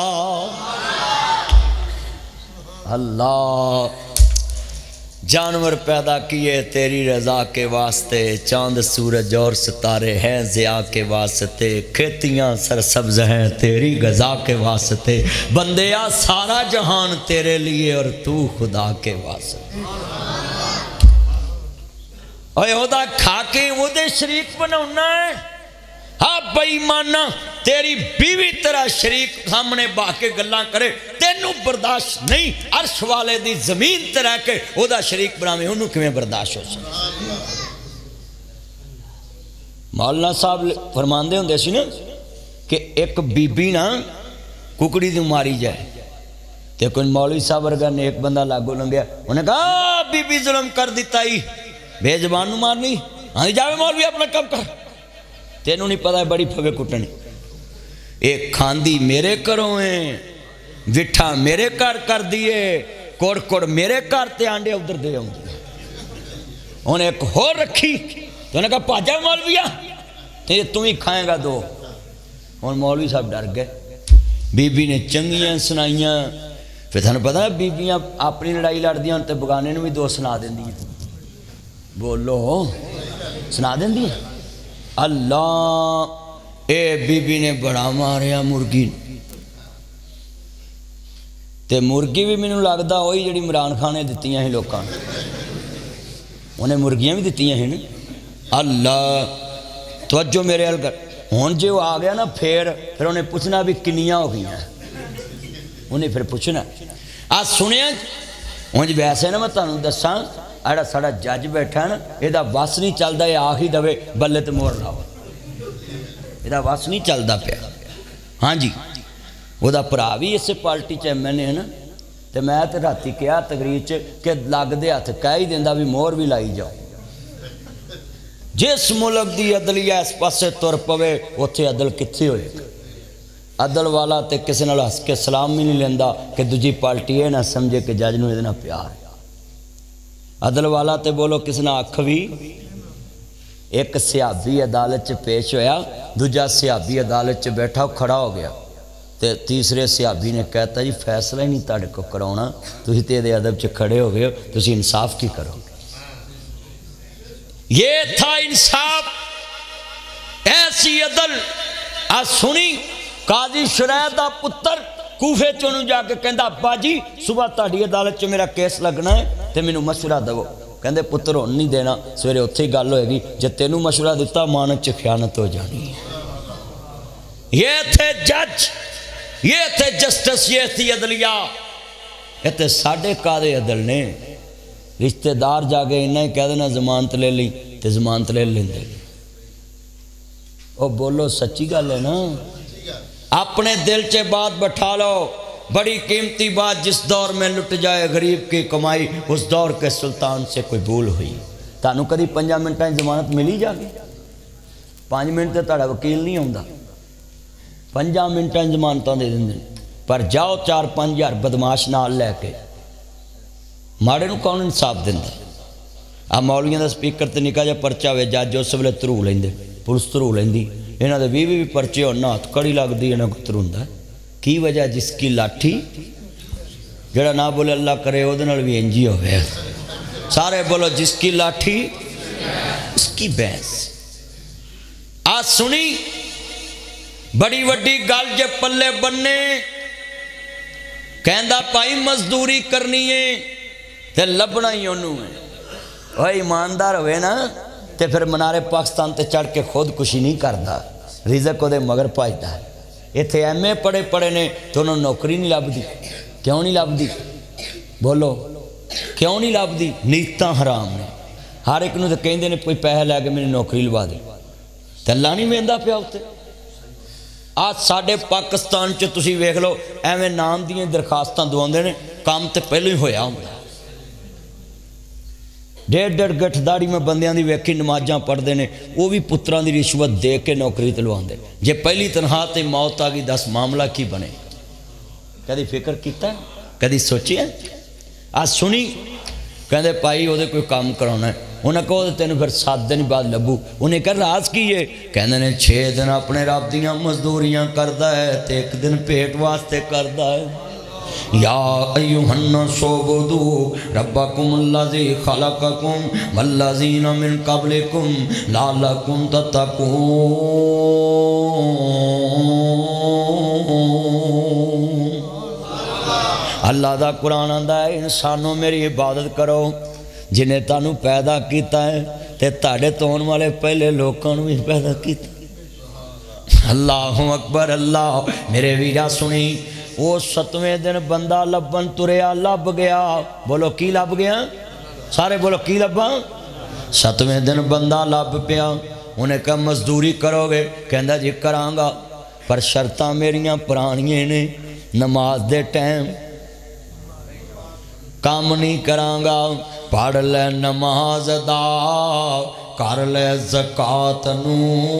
اللہ جانور پیدا کیے تیری رضا کے واسطے چاند سورج اور ستارے ہیں ضیاء کے واسطے کھیتیاں سرسبز ہیں تیری غذا کے واسطے بندیا سارا جہان تیرے لیے اور تو خدا کے واسطے اوہ خدا کھا کے وہ دے شریک بناؤنا ہے ہاں بھائی مانا تیری بیوی تیرا شریک سامنے باقی گلہ کرے تینوں برداشت نہیں عرش والے دی زمین تیرا کے وہ دا شریک بناوے انہوں کمیں برداشت ہو سکتا مولانا صاحب فرمان دے ہوں دے سی نا کہ ایک بی بی نا ککڑی دی ماری جائے تے کوئی مولوی صاحب ورگا نے ایک بندہ لاگو لنگیا انہیں کہا بی بی ظلم کر دیتا ہی بے زبان نو مارنی ہاں جاوے مولوی اپنا کم کر تینوں نہیں پتا ہے بڑی پھوے کٹنی ایک کھاندی میرے کروں ہیں وٹھا میرے کار کر دیئے کوڑ کوڑ میرے کار تے آنڈے ادھر دے ہوں انہیں ایک ہو رکھی تو انہیں کہا پاجا مولویہ تیرے تم ہی کھائیں گا دو اور مولوی صاحب ڈر گئے بی بی نے چنگیاں سنائیاں پھر تھا پتا ہے بی بیاں اپنی لڑائی لڑ دیاں تے بگانے نے بھی دو سنا دیں دی بولو سنا دیں دی اللہ اے بی بی نے بڑا ماریا مرگی تے مرگی بھی میں لگ دا ہوئی جڑی عمران خان نے دتیاں ہیں لوکاں انہیں مرگیاں بھی دتیاں ہیں اللہ توجہ میرے حل کر ہون جے وہ آ گیا نا پھر پھر انہیں پوچھنا بھی کنیاں ہو گئی ہیں انہیں پھر پوچھنا آج سنیں انہیں ویسے نا میں تانوں دساں ایڑا ساڑا جج بیٹھا ہے نا یہ دا بس نہیں چل دا یہ آخی دوے بلے تے مور لاؤ یہ بس نہیں چلتا پیا. ہاں جی وہ برا بھی اسے پارٹی چ ایم این اے ہے نا. تو میں تو رات کیا تقریر کہ لگتے ہاتھ کہہ ہی دینا بھی مہر بھی لائی جاؤ. جس ملک دی عدلیہ اس پاسے تر پوے اتنے عدل کتنے ہوئے. عدل والا تے کسی نال ہس کے سلام بھی نہیں لینا کہ دوجی پارٹی یہ نہ سمجھے کہ جج نو یہ پیار. عدل والا تے بولو کسی نہ اکھ بھی. ایک سیابی عدالت چ پیش ہویا, دوجا سیابی عدالت چ بیٹھا کھڑا ہو گیا. تے تیسرے سیابی نے کہتا جی فیصلہ ہی نہیں تاڑے کو کراؤنا, تسی تے دے ادب چ کھڑے ہو گئے ہو, تسی انصاف کی کرو. یہ تھا انصاف, ایسی عدل. آ سنی قاضی شرح دا پتر کوفے چونوں جا کے کہندا ابا جی صبح تہاڈی عدالت چ میرا کیس لگنا ہے تے مینوں مشورہ دو. کہندے پتر ہن نہیں دینا, سویرے اوتھے ہی گل ہوئے گی. جے تینوں مشورہ دیتا مانت چ خیانت ہو جانی ہے. یہ تھے جج, یہ تھے جسٹس, یہ تھی عدلیہ. یہ تے ساڈے قاضی عدل نے. رشتہ دار جا کے انہیں کہہ دینا ضمانت لے لی تے ضمانت لے لیں دے. او بولو سچی گل ہے نا. اپنے دل چے بات بٹھا لو. بڑی قیمتی بات جس دور میں لٹ جائے غریب کی کمائی, اس دور کے سلطان سے کوئی بھول ہوئی. تانوں کدی پنجا منٹاں ضمانت ملی جا گی؟ پانچ منٹ تے تہاڈا وکیل نہیں آوندا, پنجا منٹاں ضمانتاں دے دیندے. پر جاؤ چار پانچ ہزار بدماش نال لے کے, ماڑے نو کون انصاف دیندا؟ آ مولویاں دا سپیکر تے نکا جا پرچہ ہوئے جج اس ویلے ترو لیندے, پولیس ترو لیندی. انہاں دے بھی بھی پرچے ہونا ہاتھ کڑی لگدی انہاں کو تروندا. کی وجہ؟ جس کی لاٹھی جڑا نہ بولے اللہ کرے او دے نال وی انجی ہوئے. سارے بولو جس کی لاٹھی اس کی بھینس. آ سنی بڑی وڈی گل جے پلے بننے, کہندا پائی مزدوری کرنی ہے تے لبنا ہی انہوں ہے. وہ ایماندار ہوئے نا تے پھر منارے پاکستان تے چڑھ کے خود کشی نہیں کردا, رزق کو دے مگر پاجدا ہے. ایتھے ایم اے پڑھے پڑھے نے تو انہوں نوکری نہیں لب دی. کیوں نہیں لب دی؟ بولو کیوں نہیں لب دی؟ نیتاں حرام نے. ہر ایک نو تے کہندے نے کوئی پیسے لے کے میری نوکری لوا دے, تے اللہ نہیں ویندا پیا اوتے. آج ساڈے پاکستان چ تسی ویکھ لو ایویں نام دیاں درخواستاں دواندے نے, کام تے پہلو ہی ہویا ہوندا. ڈیڑھ ڈیڑھ گٹھ داڑی میں بندیاں دی ویکھی نمازاں پڑھتے ہیں, وہ بھی پتراں دی رشوت دے کے نوکری تلواندے. جے پہلی تنخواہ تے موت آ گئی دس معاملہ کی بنے؟ کدی فکر کیتا ہے؟ کدی سوچی ہے؟ آج سنی کہندے پائی وہ کوئی کام کرانا ہے, انہیں کہو تینوں پھر سات دن بعد لبو. انہیں کہا راز کی ہے؟ کہندے نے چھ دن اپنے رب دیاں مزدوریاں کردا ہے تے ایک دن پیٹ واسطے کردا ہے. یا ایوہ الناس اعبدوا ربکم الذی خلقکم والذین من قبلکم لعلکم تتقون. اللہ دا قرآن آندا ہے انسانوں میری عبادت کرو جنہیں تانوں پیدا کیتا ہے تے تاڑے تو ہون والے پہلے لوگوں نے بھی پیدا کیتا. اللہ اکبر. اللہ میرے ویرا سنی, وہ ستویں دن بندہ لبن تریا لب گیا. بولو کی لب گیا؟ سارے بولو کی لبا؟ ستویں دن بندہ لب پیا. انہیں کہا مزدوری کرو گے؟ کہندہ جی کرانگا پر شرطاں میریاں پرانیاں نے. نماز دے ٹائم کام نہیں کرانگا, پڑھ لے نماز دا کر لے زکات نو,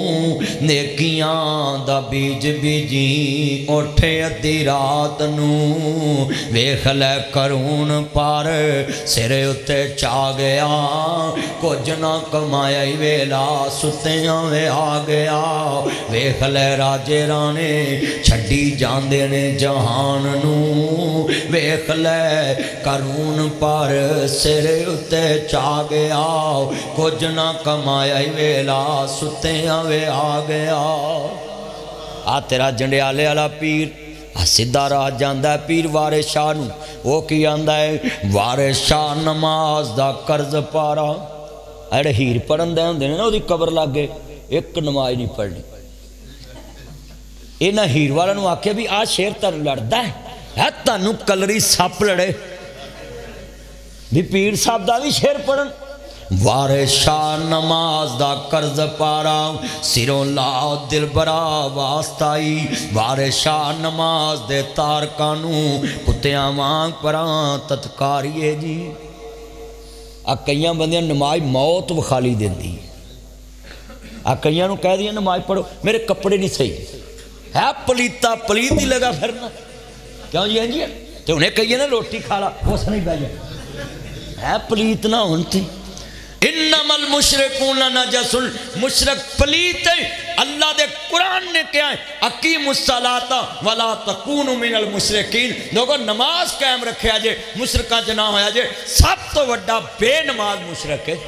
نیکیاں دا بیج بیجی اٹھے ادھی رات نو, ویکھ لے کرون پر سرے اتے چا گیا, کچھ نہ کمایا ہی ویلا ستیاں وے آ گیا. ویکھ لے راجے رانے چھڈی جاندے نے جہان نو, ویکھ لے کرون پر سرے اتے چا گیا, کچھ نہ کمایا ہی ویلا ستیاں وے آ گیا. آ تیرا جنڈیالے والا پیر سیدھا راہ جاندا ہے پیر وارث شاہ نو. وہ کی آندا ہے وارث شاہ نماز دا قرض پارا. اڑے ہیر پڑھن دے ہوندے نے نا, وہ دی قبر لاگے ایک نماز نہیں پڑھنی. انہاں ہیر والا نو آکھیا بھی آ شیر تر لڑدا ہے, تانوں کلری سپ لڑے بھی پیر صاحب دا بھی شیر پڑھن. وارے شاہ نماز دا قرض پارا سروں لا دل برا واسطائی وارے شاہ نماز دے تارکانو کتیاں مانگ پران تتکاریے جی آ کئیاں بندیاں نماز موت وخالی دیں دی آ کئیاں نو کہہ دیا نماز پڑھو میرے کپڑے نہیں صحیح ہے پلیتا پلیت ہی لگا پھرنا کیوں جی ہیں جی تو انہیں کہیے نا روٹی کھالا وہ سا نہیں بھائی ہے پلیت نہ ہونتی انما المشرکون نجس مشرک پلیت ہے اللہ دے قرآن نے کیا ہے اقیم الصلاۃ ولا تکونوا من المشرکین لوگوں نماز قائم رکھے آجے مشرکاں چ نہ ہویا جے سب تو وڈا بے نماز مشرک ہے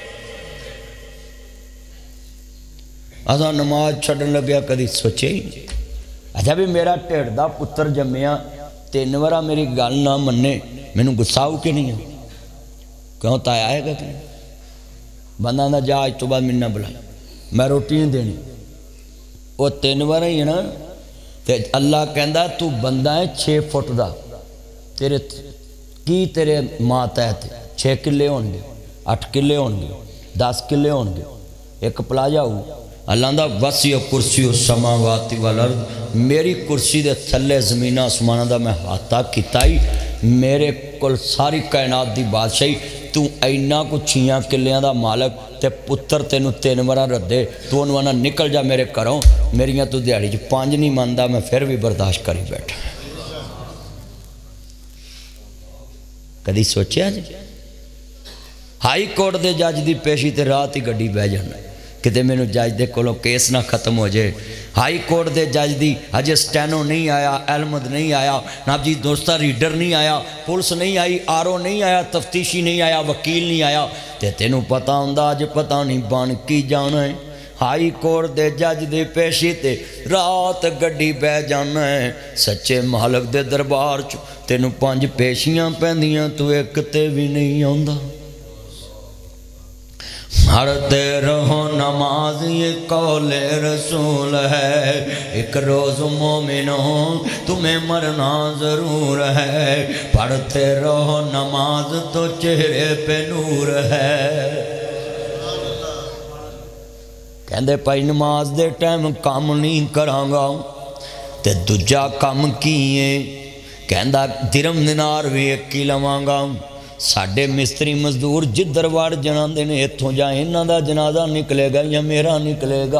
آسا نماز چھڑن لگیا کدی سوچے ہی نہیں اچھا بھی میرا ٹیڑ دا پتر جمعیا تین ورہ میری گل نہ مننے میں نے گساؤ کے نہیں ہے کیوں تایا آئے گا کہ بندہ نہ جا آج تو بعد منہ بلائی میں روٹی نہیں دینی وہ تین ورہ ہی ہے نا تے اللہ کہندہ تو بندہ ہے چھ فٹ دا تیرے کی تیرے ماں تحت چھ کلے ہون گے اٹھ کلے ہون گے دس کلے ہون گے ایک پلاجا ہو اللہ دا وسیع کرسی السماواتی والارض میری کرسی دے تھلے زمینہ آسمانہ دا میں ہاتھا کتائی میرے کل ساری کائنات دی بادشاہی تو اینا کو چھیاں کلیاں دا مالک تے پتر تینو تین مرہ ردے تو انوانا نکل جا میرے کروں میریاں تو دیاڑی جو پانچ نہیں ماندہ میں پھر بھی برداشت کری بیٹھا کدی سوچے آج ہائی کورٹ دے جاج دی پیشی تے رات ہی گڑی بہ جانا کتے میں نے جاج دے کولوں کیس نہ ختم ہو جائے ہائی کورٹ دے جاج دی حجے سٹینو نہیں آیا احمد نہیں آیا ناب جی دوستہ ریڈر نہیں آیا پولیس نہیں آئی آرو نہیں آیا تفتیشی نہیں آیا وکیل نہیں آیا تے تینوں پتہ ہوں دا جے پتہ نہیں بان کی جانا ہے ہائی کورٹ دے جاج دے پیشی تے رات گڑی بہ جانا ہے سچے مالک دے دربار چو تینوں پانچ پیشیاں پہندیاں تو ایک تے بھی نہیں آن دا پڑھتے رہو نماز یہ قول رسول ہے ایک روز مومنوں تمہیں مرنا ضرور ہے پڑھتے رہو نماز تو چہرے پہ نور ہے کہندے پائی نماز دے ٹائم کام نہیں کرانگا تے دجا کام کیے کہندہ درم دینار بھی ایک کی لوانگا ساڑھے مستری مزدور جدر وار جنان دینے اتھوں جائیں انہاں دا جنازہ نکلے گا یا میرا نکلے گا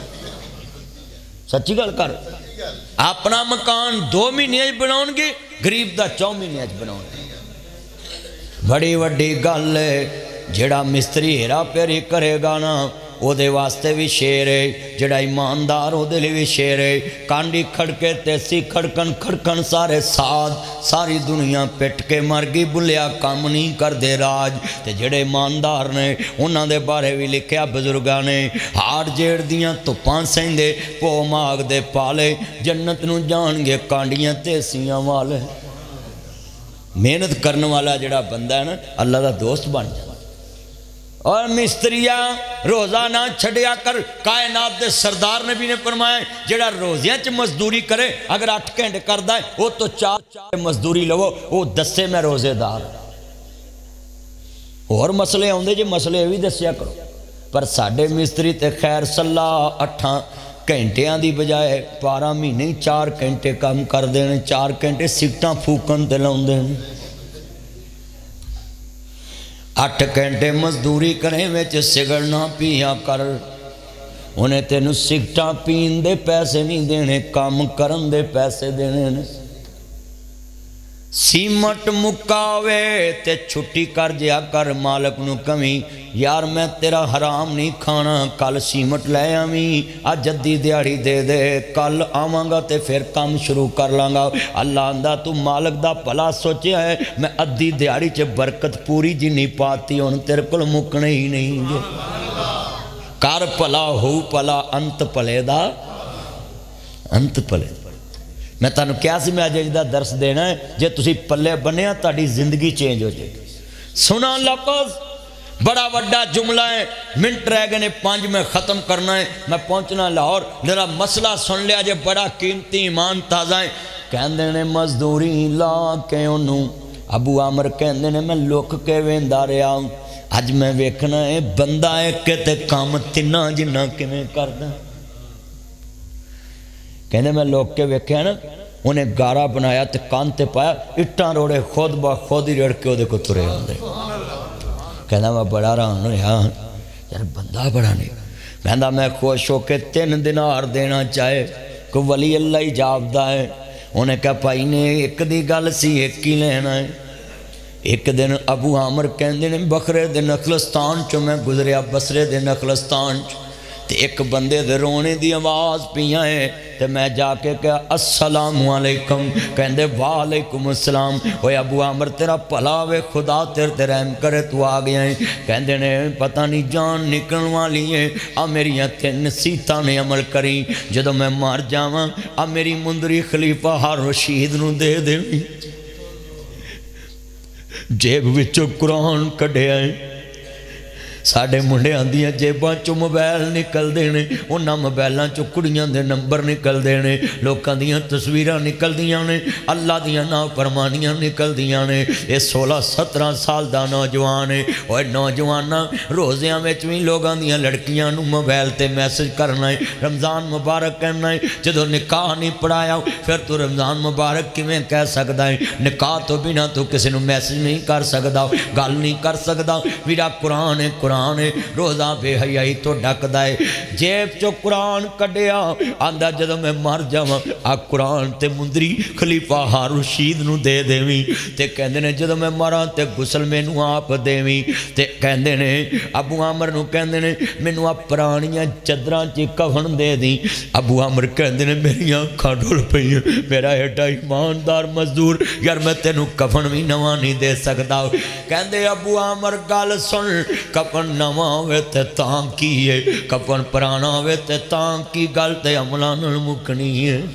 سچی گل کر اپنا مکان دو مہینے اج بناؤں گے غریب دا چو مہینے اج بناؤں گے بڑی وڈی گل ہے جڑا مستری ہیرا پیری کرے گا نا او دے واسطے بھی شیر ہے جڑا ایماندار او دے لئے بھی شیر ہے کانڈی کھڑکے تیسی کھڑکن کھڑکن سارے ساتھ ساری دنیا پٹ کے مرگی بلیا کام نہیں کر دے راج تے جڑے ایماندار نے انہاں دے بارے بھی لکھیا بزرگانے ہار جیڑ دیاں تو پانسیں دے پو ماغ دے پالے جنت نو جان گے کانڈیاں تیسیاں والے محنت کرنے والا جڑا بندہ ہے نا اللہ دا دوست بن جائے اور مستریہ روزانہ چھڑیا کر کائنات دے سردار نبی نے فرمایا جڑا روزیاں چھ مزدوری کرے اگر آٹھ گھنٹے کردہ ہے وہ تو چار مزدوری لو وہ دسے میں روزے دار اور مسئلے ہوندے جے مسئلے بھی دسیا کرو پر ساڑھے مستری تے خیر صلاح اٹھاں گھنٹیاں دی بجائے پارہ مہینے چار گھنٹے کام کر دینے چار گھنٹے سکٹاں پھوکن تے لاؤں دینے اٹھ گھنٹے مزدوری کریں ویچ سگڑنا پیا کر انہیں تینوں سگٹاں پین دے پیسے نہیں دینے کام کرن دے پیسے دینے سیمٹ مکاوے تے چھٹی کر جیا کر مالک نو کمی یار میں تیرا حرام نہیں کھانا کل سیمٹ لے آمیں آج جدی دیاڑی دے دے کل آمانگا تے پھر کام شروع کر لانگا اللہ اندہ تو مالک دا پلا سوچے ہے میں ادھی دیاڑی چے برکت پوری جی نہیں پاتی ان تیرے کل مکنے ہی نہیں گے کار پلا ہو پلا انت پلے دا انت پلے دا میں تانوں کیا سی میں آج اجدہ درس دینا ہے جے تسی پلے بنیا تاڑی زندگی چینج ہو جائے سنا لفظ بڑا وڈا جملہ ہے منٹ رہ گئے پانچ میں ختم کرنا ہے میں پہنچنا لاہور ذرا مسئلہ سن لیا جے بڑا قیمتی ایمان تازہ ہے کہندے نے مزدوری لا کے انہوں ابو عامر کہندے نے میں لک کے ویندا رہا ہوں اج میں ویکھنا ہے بندہ ایک تے کام تینا جنہ کیویں کردا کہندے میں لوک کے ویکھیا نا انہیں گارا بنایا تے کان تے پایا اٹھاں روڑے خود با خود ہی رڑ کے دے کو ترے ہوندے کہندا میں بڑا رہا ہوں یار بندہ بڑا نہیں کہندا میں خوش ہو کے تین دینار دینا چاہے کو ولی اللہ ہی جاپدا ہے انہیں کہا پائی نے ایک دی گل سی ایک ہی لینا ہے ایک دن ابو عامر کہندے نے بکرے دے نخلستان چو میں گزریا بسرے دے نخلستان چو تے ایک بندے دے رونے دی آواز پیاں ہے تے میں جا کے کہا السلام علیکم کہندے وعلیکم السلام اوے ابو عامر تیرا پلا وے خدا تیر تے رحم کرے تو آ گیا ہے کہندے نے پتہ نہیں جان نکلن والی ہے آ میری تین سیتاں نے عمل کری جدو میں مار جاواں آ میری مندری خلیفہ ہر رشید نو دے دے جیب وچو قرآن کڈے آئے ساڑھے منڈے آندیاں جیباں چو موبائل نکل دینے انہاں موبائلاں چو کڑیاں دے نمبر نکل دینے لوکاں دیاں تصویراں نکل دیاں نے اللہ دیاں نا فرمانیاں نکل دیاں نے اے سولہ سترہ سال دا نوجوان ہے اور نوجواناں روزیاں میں چویں لوگاں دیاں لڑکیاں نو موبائل تے میسج کرنا ہے رمضان مبارک کرنا ہے جدو نکاح نہیں پڑھایا پھر تو رمضان مبارک کی میں کہہ سکتا ہے نکاح تو بنا تو کسی نو میسج نہیں کر سکتا گل نہیں کر سکتا میرا قرآن ہے قرآن روزہ بے حیائی تو ڈک دائے جیب چو قرآن کڈیا آندہ جدو میں مر جاواں آ قرآن تے مندری خلیفہ ہار رشید نو دے دیویں تے کہندے نے جدو میں مراں تے غسل میں نو آپ دیویں تے کہندے نے ابو عامر نو کہندے نے میں نو آپ پرانیاں چدران چی کفن دے دیں ابو عامر کہندے نے میری آنکھاں ڈھول پئی میرا ایڈا ایماندار مزدور یار میں تینو کفن بھی نواں نہیں دے سکتا کہندے ابو عامر گل سن کفن نواں ہوئے تے تاں کی ہے کفن پرانا ہوئے تے تاں کی گل تے عملان مکنی ہے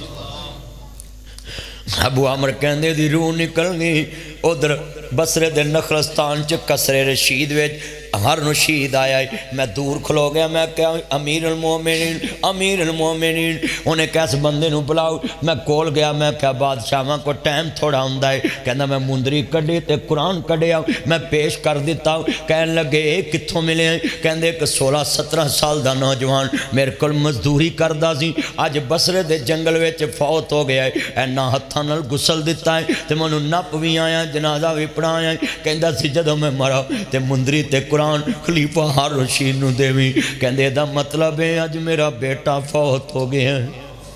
ابو عامر کہندے دی روح نکل گئی ادھر بسرے دے نخلستان چ کسرے رشید ویچ ہر نشید آیا ہے میں دور کھلو گیا میں کہا امیر المومنین امیر المومنین انہیں کیس بندے نو بلاؤ میں کول گیا میں کہا بادشاہ ماں کو ٹائم تھوڑا ہوندا ہے کہنا میں مندری کڈی تے قرآن کڈیا میں پیش کر دیتا ہوں کہنے لگے ایک کتھوں ملے ہیں کہندے کہ سولہ سترہ سال دا نوجوان میرے کل مزدوری کردہ سی آج بسرے دے جنگل ویچ فوت ہو گیا ہے اینا ہتھاں نال گسل دیتا ہے تے منو نپ بھی آیا جنازہ بھی پڑھایا کہندہ سی جدو میں مرا تے مندری تے قرآن خلیفہ ہار رشید نو دیویں کہندے دا مطلب ہے آج میرا بیٹا فوت ہو گیا ہے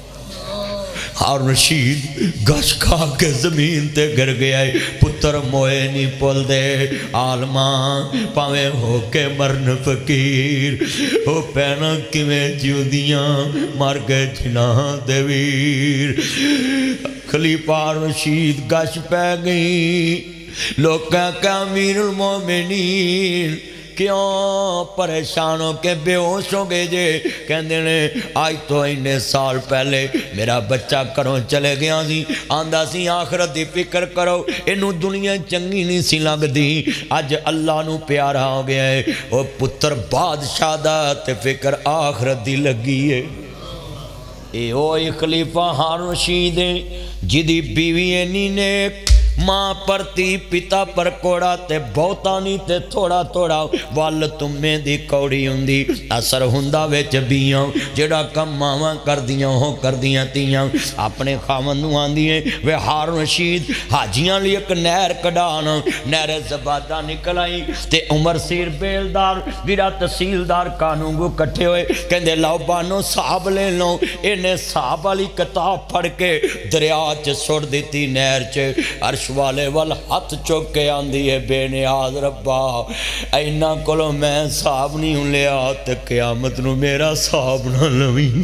ہار رشید گش کھا کے زمین تے گر گیا ہے پتر موئے نہیں پل دے عالمان پاویں ہو کے مرن فقیر ہو پینا کیویں جیو دیاں مار گئے جناح دے ویر خلیفہ رشید گش پہ گئی لوگ کہا کہ امیر المومنین کیوں پریشانوں کے بے ہوش ہو گئے جے کہندے نے آج تو انہیں سال پہلے میرا بچہ کروں چلے گیا سی آندہ سی آخرت دی فکر کرو انہوں دنیا چنگی نہیں سی لگ دی آج اللہ نو پیارا ہو گیا ہے وہ پتر بادشاہ دا تے فکر آخرت دی لگی ہے اے اوئی خلیفہ ہار رشید جدی بیوی اینی نیک ماں پرتی پتا پر کوڑا تے بہتانی تے تھوڑا تھوڑا وال تمہیں دی کوڑی ہوندی اثر ہندہ ویچ بیاں جڑا کم ماں کر دیاں ہو کر دیاں تیاں اپنے خامنوں آندی ہیں وہ ہار رشید حاجیاں لئے ایک نہر کڈانا نہر زبادہ نکل آئی تے عمر سیر بیلدار ویرا تحصیلدار کانونگو کٹھے ہوئے کہندے لاؤ بانو صاحب لے لو انہیں صاحب علی کتاب پڑھ کے دریا چ سوڑ دیتی نہر چ عرش والے وال ہاتھ چوک کے آندی ہے بے نیاز ربا اینا کلو میں صاحب نہیں ہوں لے آت قیامت نو میرا صاحب نہ لویں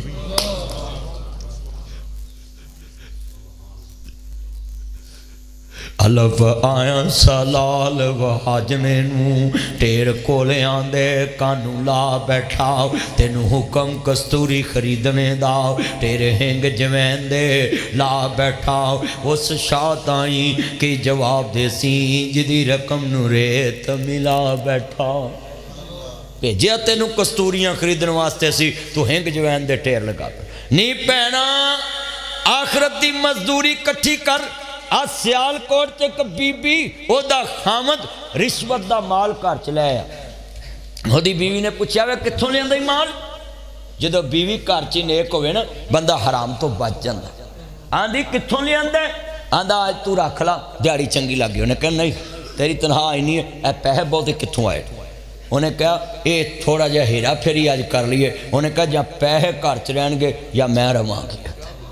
الف آیا سلال و حاجنے نو تیر کولے آندے کانو لا بیٹھاؤ تینو حکم کستوری خریدنے داؤ تیرے ہنگ جوین دے لا بیٹھاؤ اس شاہتائیں کی جواب دے سی جدی رقم نو ریت ملا بیٹھاؤ جیا تینو کستوریاں خریدن واسطے سی تو ہنگ جوین دے تیر لگا نہیں پہنا آخرت دی مزدوری کٹھی کر آ سیالکوٹ تے ایک بی بی او دا خامد رشوت دا مال گھر چ لے آیا وہ دی بیوی نے پوچھا وے کتھوں لے آندا مال جدو بیوی گھر چ نیک ہوئے نا بندہ حرام تو بچ جاندا آندی کتھوں لے آندا آندا آج تو رکھ لا دیہڑی چنگی لگی انہیں کہا نہیں تیری تنہا آئی نہیں ہے اے پیسے بہت کتھوں آئے انہیں کہا اے تھوڑا جا ہیرا پھیری آج کر لیے انہیں کہا جا پیسے گھر چ رہن گے یا میں رواں گی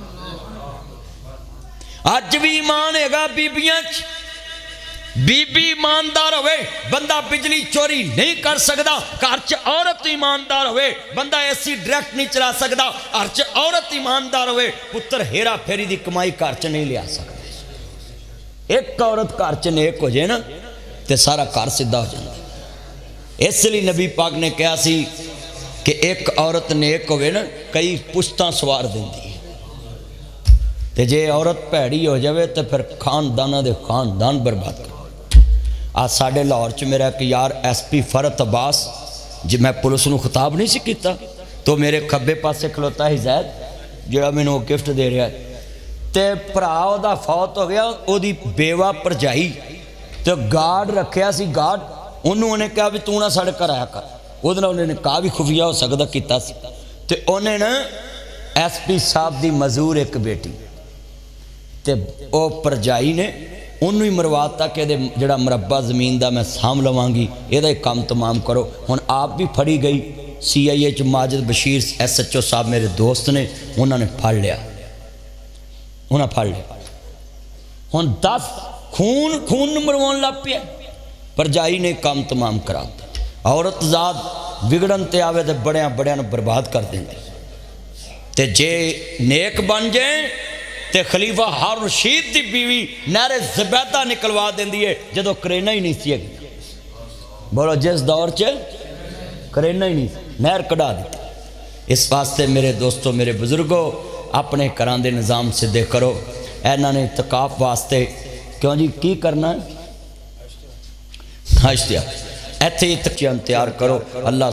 اج بھی ایمان ہے گا بیبیاں بی بی ایماندار ہوئے بندہ بجلی چوری نہیں کر سکتا گھر چ عورت ایماندار ہوئے بندہ ایسی ڈائریکٹ نہیں چلا سکتا گھر چ عورت ایماندار ہوئے پتر ہیرا پھیری دی کمائی گھر چ نہیں لیا سکتا ایک عورت گھر چ نیک ہو جائے نا تے سارا گھر سیدھا ہو جائے اس لیے نبی پاک نے کہا سی کہ ایک عورت نیک ہوئے نا کئی پشتاں سوار دیندی تے جے عورت پیڑی ہو جاوے تے پھر خاندانہ دے خاندان برباد کر آج ساڑھے لاہور چ میرا کہ یار ایس پی فرت عباس جی میں پولیس نو خطاب نہیں سی کیتا تو میرے کھبے پاسے کھلوتا ہے زید جڑا میں نو گفٹ دے رہا ہے تے پراؤ دا فوت ہو گیا او دی بیوہ پر جائی تو گارڈ رکھیا سی گارڈ انہوں نے کہا بھی تو نہ ساڑھے کر آیا کر انہوں نے کہا بھی خفیہ ہو سکتا کیتا سی تے انہیں نا ایس پی صاحب دی مزور ایک بیٹی تے او پر جائی نے انہوں ہی مرواتا کہ دے جڑا مربع زمین دا میں سام لواں گی یہ دا ایک کام تمام کرو ہن آپ بھی پھڑی گئی C I H Majid Bashir S H O صاحب میرے دوست نے انہوں نے پھڑ لیا انہوں نے پھڑ لیا ہن دس خون خون مروان لگ پیا پر جائی نے کام تمام کرا عورت ذات بگڑن تے آوے تے بڑیاں بڑیاں برباد کر دیں دے تے جے نیک بن جائیں تے خلیفہ ہارون رشید دی بیوی نہر زبیدہ نکلوا دیں دیئے جدو کرینا ہی نہیں سیے گی بولو جس دور چے کرینا ہی نہیں نہر کڑا دیتی اس واسطے میرے دوستو میرے بزرگوں اپنے کراندے نظام سے دے کرو اینا نے اتقاف واسطے کیوں جی کی کرنا ہے اشتیار ایتھے اتقیان تیار کرو اللہ